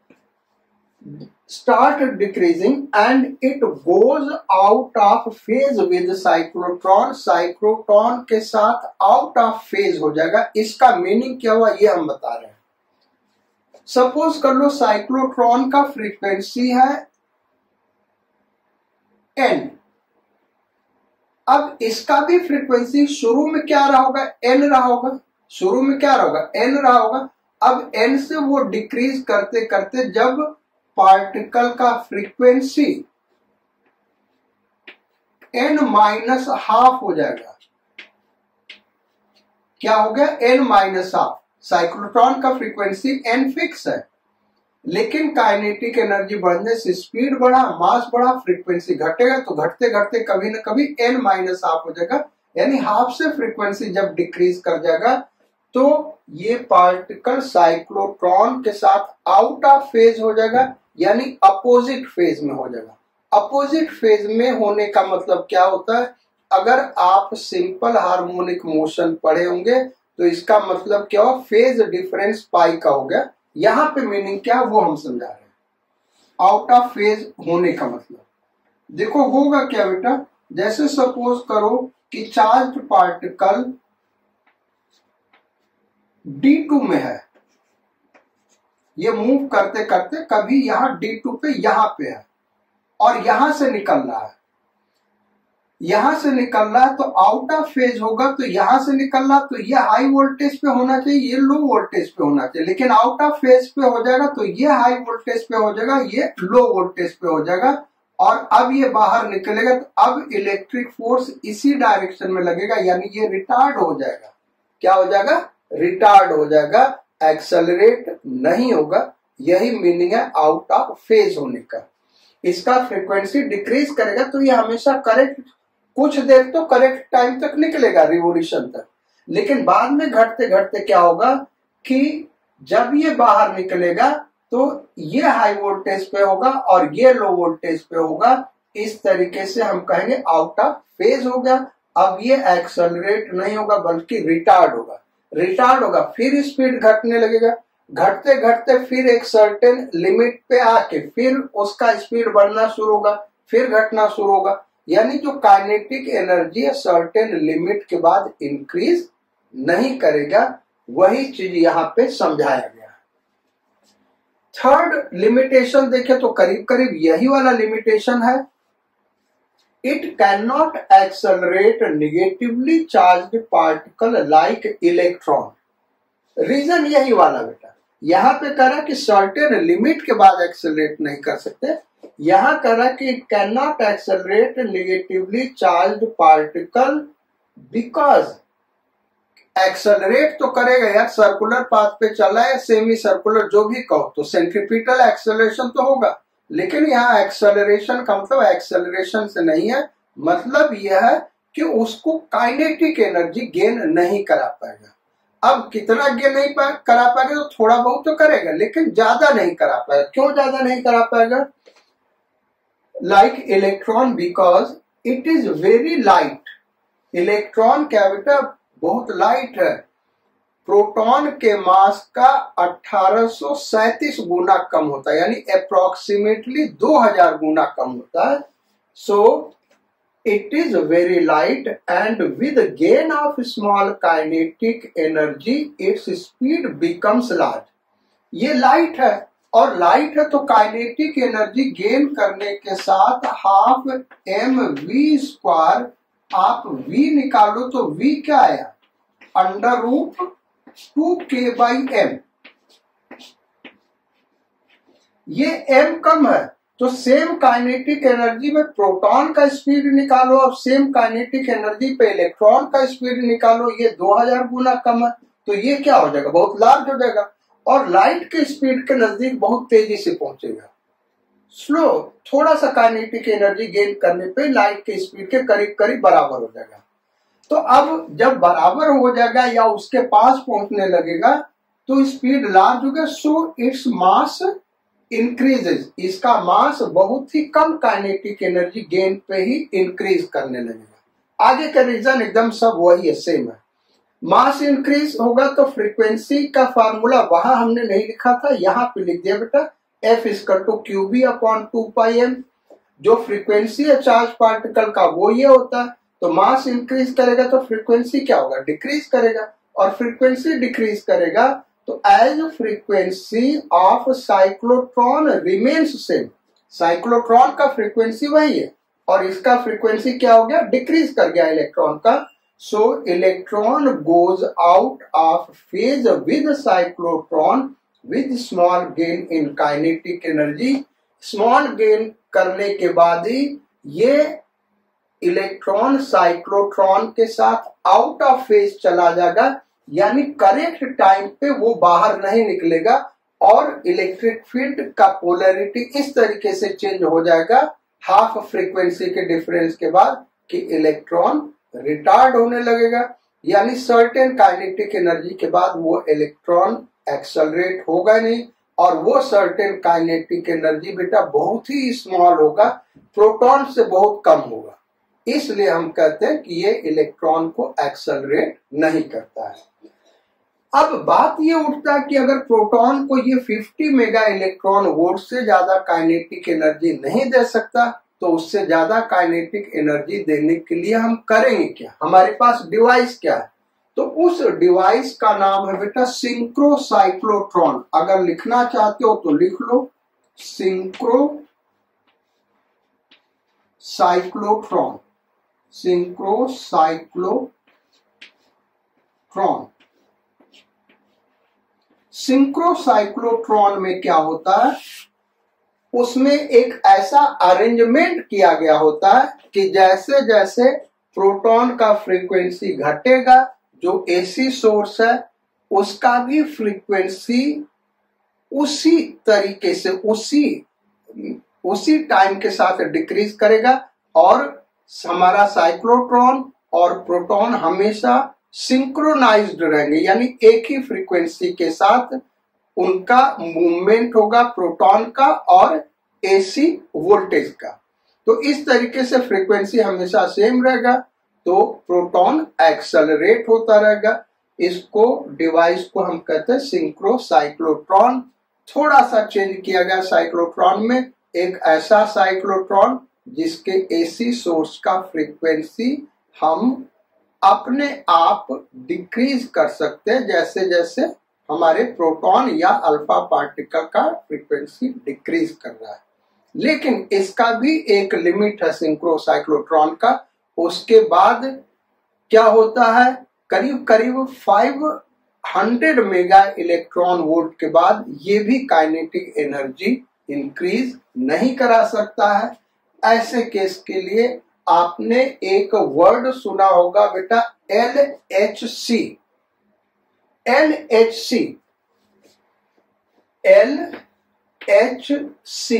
start decreasing and it goes out of phase with cyclotron, cyclotron के साथ out of phase हो जाएगा। इसका मीनिंग क्या हुआ ये हम बता रहे हैं। सपोज कर लो साइक्लोट्रॉन का फ्रीक्वेंसी है n, अब इसका भी फ्रीक्वेंसी शुरू में क्या रहा होगा, n रहा होगा, शुरू में क्या रहा होगा, n रहा होगा। अब n से वो डिक्रीज करते करते जब पार्टिकल का फ्रीक्वेंसी n माइनस हाफ हो जाएगा, क्या हो गया, n माइनस हाफ। साइक्लोट्रॉन का फ्रीक्वेंसी n फिक्स है, लेकिन काइनेटिक एनर्जी बढ़ने से स्पीड बढ़ा, मास बढ़ा, फ्रीक्वेंसी घटेगा, तो घटते घटते कभी ना कभी n माइनस हाफ हो जाएगा, यानी हाफ से फ्रीक्वेंसी जब डिक्रीज कर जाएगा तो ये पार्टिकल साइक्लोट्रॉन के साथ आउट ऑफ फेज हो जाएगा, यानी अपोजिट फेज में हो जाएगा। अपोजिट फेज में होने का मतलब क्या होता है, अगर आप सिंपल हार्मोनिक मोशन पढ़े होंगे तो इसका मतलब क्या हो, फेज डिफरेंस पाई का हो गया। यहां पे मीनिंग क्या वो हम समझा रहे हैं, आउट ऑफ फेज होने का मतलब। देखो होगा क्या बेटा, जैसे सपोज करो कि चार्ज पार्टिकल डी टू में है, ये मूव करते करते कभी यहां डी टू पे यहां पे है और यहां से निकल रहा है, यहां से निकल रहा है तो आउट ऑफ फेज होगा, तो यहां से निकल रहा तो ये हाई वोल्टेज पे होना चाहिए, ये लो वोल्टेज पे होना चाहिए, लेकिन आउट ऑफ फेज पे हो जाएगा तो ये हाई वोल्टेज पे हो जाएगा, ये लो वोल्टेज पे हो जाएगा। और अब ये बाहर निकलेगा तो अब इलेक्ट्रिक फोर्स इसी डायरेक्शन में लगेगा, यानी ये रिटार्ड हो जाएगा। क्या हो जाएगा, रिटार्ड हो जाएगा, एक्सेलरेट नहीं होगा। यही मीनिंग है आउट ऑफ फेज होने का। इसका फ्रीक्वेंसी डिक्रीज करेगा तो ये हमेशा करेक्ट, कुछ देर तो करेक्ट टाइम तक निकलेगा, रिवोल्यूशन तक, लेकिन बाद में घटते घटते क्या होगा कि जब ये बाहर निकलेगा तो ये हाई वोल्टेज पे होगा और ये लो वोल्टेज पे होगा। इस तरीके से हम कहेंगे आउट ऑफ फेज होगा। अब ये एक्सेलरेट नहीं होगा बल्कि रिटार्ड होगा, रिटार्ड होगा, फिर स्पीड घटने लगेगा, घटते घटते फिर एक सर्टेन लिमिट पे आके फिर उसका स्पीड बढ़ना शुरू होगा, फिर घटना शुरू होगा। यानी जो काइनेटिक एनर्जी है सर्टेन लिमिट के बाद इंक्रीज नहीं करेगा, वही चीज यहाँ पे समझाया गया। थर्ड लिमिटेशन देखे तो करीब करीब यही वाला लिमिटेशन है, it can not accelerate negatively charged particle like electron. Reason यही वाला बेटा, यहां पे कह रहा कि सर्टेन लिमिट के बाद एक्सेलरेट नहीं कर सकते, यहां कह रहा कि it can not accelerate negatively charged particle because, accelerate तो करेगा यार, सर्कुलर पाथ पे चला है, सेमी सर्कुलर जो भी कहो, तो सेंट्रीपिटल एक्सेलरेशन तो होगा, लेकिन यहाँ एक्सेलरेशन का मतलब एक्सेलरेशन से नहीं है, मतलब यह है कि उसको काइनेटिक एनर्जी गेन नहीं करा पाएगा। अब कितना गेन नहीं पा, करा पाएगा तो थोड़ा बहुत तो करेगा, लेकिन ज्यादा नहीं करा पाएगा। क्यों ज्यादा नहीं करा पाएगा? Like electron, because it is very light. Electron क्या बेटा, बहुत लाइट है। प्रोटॉन के मास का अठारह सौ सैंतीस गुना कम होता है, यानी अप्रोक्सीमेटली दो हज़ार गुना कम होता है। So it is very light and with gain of small kinetic energy its speed becomes large। ये लाइट है और लाइट है तो काइनेटिक एनर्जी गेन करने के साथ हाफ एम वी स्क्वायर, आप v निकालो तो v क्या आया, under root two k by m. ये m कम है तो सेम काइनेटिक एनर्जी में प्रोटॉन का स्पीड निकालो और सेम काइनेटिक एनर्जी पे इलेक्ट्रॉन का स्पीड निकालो, ये दो हज़ार गुना कम है तो ये क्या हो जाएगा, बहुत लार्ज हो जाएगा और लाइट के स्पीड के नजदीक बहुत तेजी से पहुंचेगा। स्लो, थोड़ा सा काइनेटिक एनर्जी गेन करने पे लाइट के स्पीड के करीब करीब बराबर हो जाएगा। तो अब जब बराबर हो जाएगा या उसके पास पहुंचने लगेगा तो स्पीड लार्ज होगा, सो इट्स मास इंक्रीजेस, इसका मास बहुत ही कम काइनेटिक एनर्जी गेन पे ही इंक्रीज करने लगेगा। आगे का रीजन एकदम सब वही है, सेम है। मास इंक्रीज होगा तो फ्रीक्वेंसी का फार्मूला वहां हमने नहीं लिखा था, यहाँ पे लिख दिया बेटा, f equal to q B upon two pi m. जो फ्रीक्वेंसी है चार्ज पार्टिकल का वो ये होता है, तो मास इंक्रीज करेगा तो फ्रीक्वेंसी क्या होगा, डिक्रीज करेगा, और फ्रीक्वेंसी डिक्रीज करेगा तो as frequency of cyclotron remains same, cyclotron का फ्रीक्वेंसी वही है और इसका फ्रीक्वेंसी क्या हो गया, डिक्रीज कर गया इलेक्ट्रॉन का। So electron goes out of phase with cyclotron with small gain in kinetic energy. Small gain करने के बाद ही ये इलेक्ट्रॉन साइक्लोट्रॉन के साथ आउट ऑफ फेज चला जाएगा, यानी करेक्ट टाइम पे वो बाहर नहीं निकलेगा और इलेक्ट्रिक फील्ड का पोलैरिटी इस तरीके से चेंज हो जाएगा हाफ फ्रीक्वेंसी के डिफरेंस के बाद कि इलेक्ट्रॉन रिटार्ड होने लगेगा, यानी सर्टेन काइनेटिक एनर्जी के बाद वो इलेक्ट्रॉन एक्सेलरेट होगा नहीं और वो सर्टेन काइनेटिक एनर्जी बेटा बहुत ही स्मॉल होगा, प्रोटॉन से बहुत कम होगा। इसलिए हम कहते हैं कि ये इलेक्ट्रॉन को एक्सेलरेट नहीं करता है। अब बात ये उठता है कि अगर प्रोटॉन को ये पचास मेगा इलेक्ट्रॉन वोल्ट से ज्यादा काइनेटिक एनर्जी नहीं दे सकता तो उससे ज्यादा काइनेटिक एनर्जी देने के लिए हम करेंगे क्या, हमारे पास डिवाइस क्या है, तो उस डिवाइस का नाम है बेटा सिंक्रो साइक्लोट्रॉन। अगर लिखना चाहते हो तो लिख लो, synchro cyclotron, synchro cyclotron. Synchro cyclotron में क्या होता है, उसमें एक ऐसा अरेंजमेंट किया गया होता है कि जैसे जैसे प्रोटॉन का फ्रीक्वेंसी घटेगा, जो एसी सोर्स है उसका भी फ्रीक्वेंसी उसी तरीके से उसी उसी टाइम के साथ डिक्रीज करेगा और हमारा साइक्लोट्रॉन और प्रोटॉन हमेशा सिंक्रोनाइज्ड रहेंगे, यानी एक ही फ्रीक्वेंसी के साथ उनका मूवमेंट होगा, प्रोटॉन का और एसी वोल्टेज का। तो इस तरीके से फ्रीक्वेंसी हमेशा सेम रहेगा तो प्रोटॉन एक्सेलरेट होता रहेगा। इसको डिवाइस को हम कहते हैं सिंक्रो साइक्लोट्रॉन। थोड़ा सा चेंज किया गया साइक्लोट्रॉन में, एक ऐसा साइक्लोट्रॉन जिसके एसी सोर्स का फ्रीक्वेंसी हम अपने आप डिक्रीज कर सकते हैं जैसे जैसे हमारे प्रोटॉन या अल्फा पार्टिकल का फ्रीक्वेंसी डिक्रीज कर रहा है। लेकिन इसका भी एक लिमिट है सिंक्रो साइक्लोट्रॉन का। उसके बाद क्या होता है, करीब करीब पाँच सौ मेगा इलेक्ट्रॉन वोल्ट के बाद ये भी काइनेटिक एनर्जी इंक्रीज नहीं करा सकता है। ऐसे केस के लिए आपने एक वर्ड सुना होगा बेटा, L H C. L H C L H C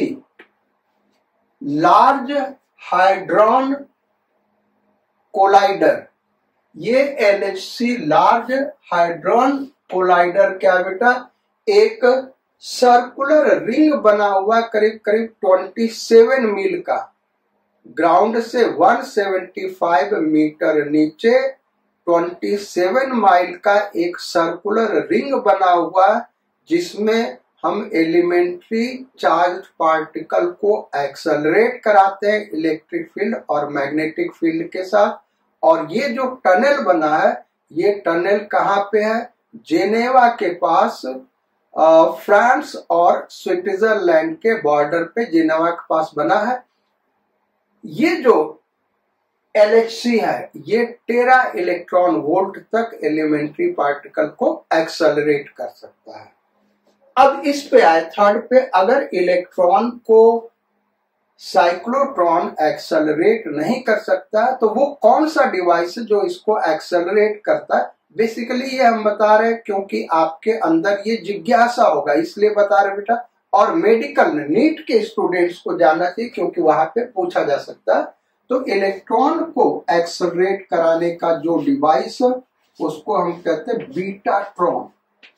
large hadron collider. ये L H C large hadron collider क्या बेटा, एक सर्कुलर रिंग बना हुआ करीब करीब सत्ताईस मील का, ग्राउंड से एक सौ पचहत्तर मीटर नीचे सत्ताईस माइल का एक सर्कुलर रिंग बना हुआ है, जिसमें हम एलिमेंट्री चार्ज पार्टिकल को एक्सेलरेट कराते हैं इलेक्ट्रिक फील्ड और मैग्नेटिक फील्ड के साथ। और ये जो टनल बना है, ये टनल कहाँ पे है? जेनेवा के पास, फ्रांस और स्विट्जरलैंड के बॉर्डर पे जेनेवा के पास बना है। ये जो एल एच सी है, ये तेरह इलेक्ट्रॉन वोल्ट तक एलिमेंट्री पार्टिकल को एक्सेलरेट कर सकता है। अब इस पे आए थर्ड पे, अगर इलेक्ट्रॉन को साइक्लोट्रॉन एक्सेलरेट नहीं कर सकता तो वो कौन सा डिवाइस है जो इसको एक्सेलरेट करता है? बेसिकली ये हम बता रहे हैं क्योंकि आपके अंदर ये जिज्ञासा होगा, इसलिए बता रहे बेटा। और मेडिकल नीट के स्टूडेंट्स को जानना चाहिए क्योंकि वहां पे पूछा जा सकता है। तो इलेक्ट्रॉन को एक्सेलरेट कराने का जो डिवाइस है उसको हम कहते हैं बीटाट्रॉन।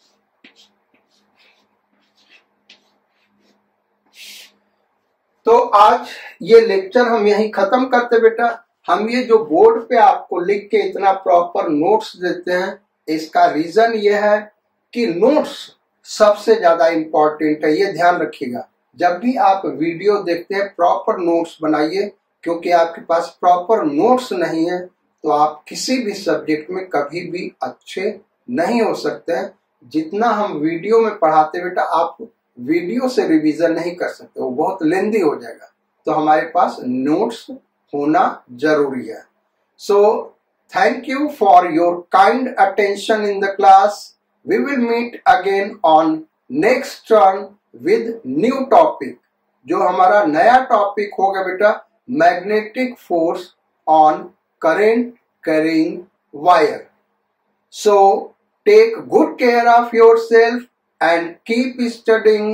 तो आज ये लेक्चर हम यहीं खत्म करते बेटा। हम ये जो बोर्ड पे आपको लिख के इतना प्रॉपर नोट्स देते हैं, इसका रीजन ये है कि नोट्स सबसे ज्यादा इंपॉर्टेंट है, ये ध्यान रखिएगा। जब भी आप वीडियो देखते हैं प्रॉपर नोट्स बनाइए, क्योंकि आपके पास प्रॉपर नोट्स नहीं है तो आप किसी भी सब्जेक्ट में कभी भी अच्छे नहीं हो सकते हैं। जितना हम वीडियो में पढ़ाते बेटा, आप वीडियो से रिवीजन नहीं कर सकते, वो बहुत लेंदी हो जाएगा। तो हमारे पास नोट्स होना जरूरी है। So thank you for your kind attention in the class. We will meet again on next turn with new topic. जो हमारा नया टॉपिक होगा बेटा, magnetic force on current carrying wire. So take good care of yourself and keep studying.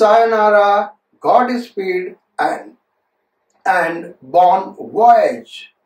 Sayonara, Godspeed, and and bon voyage.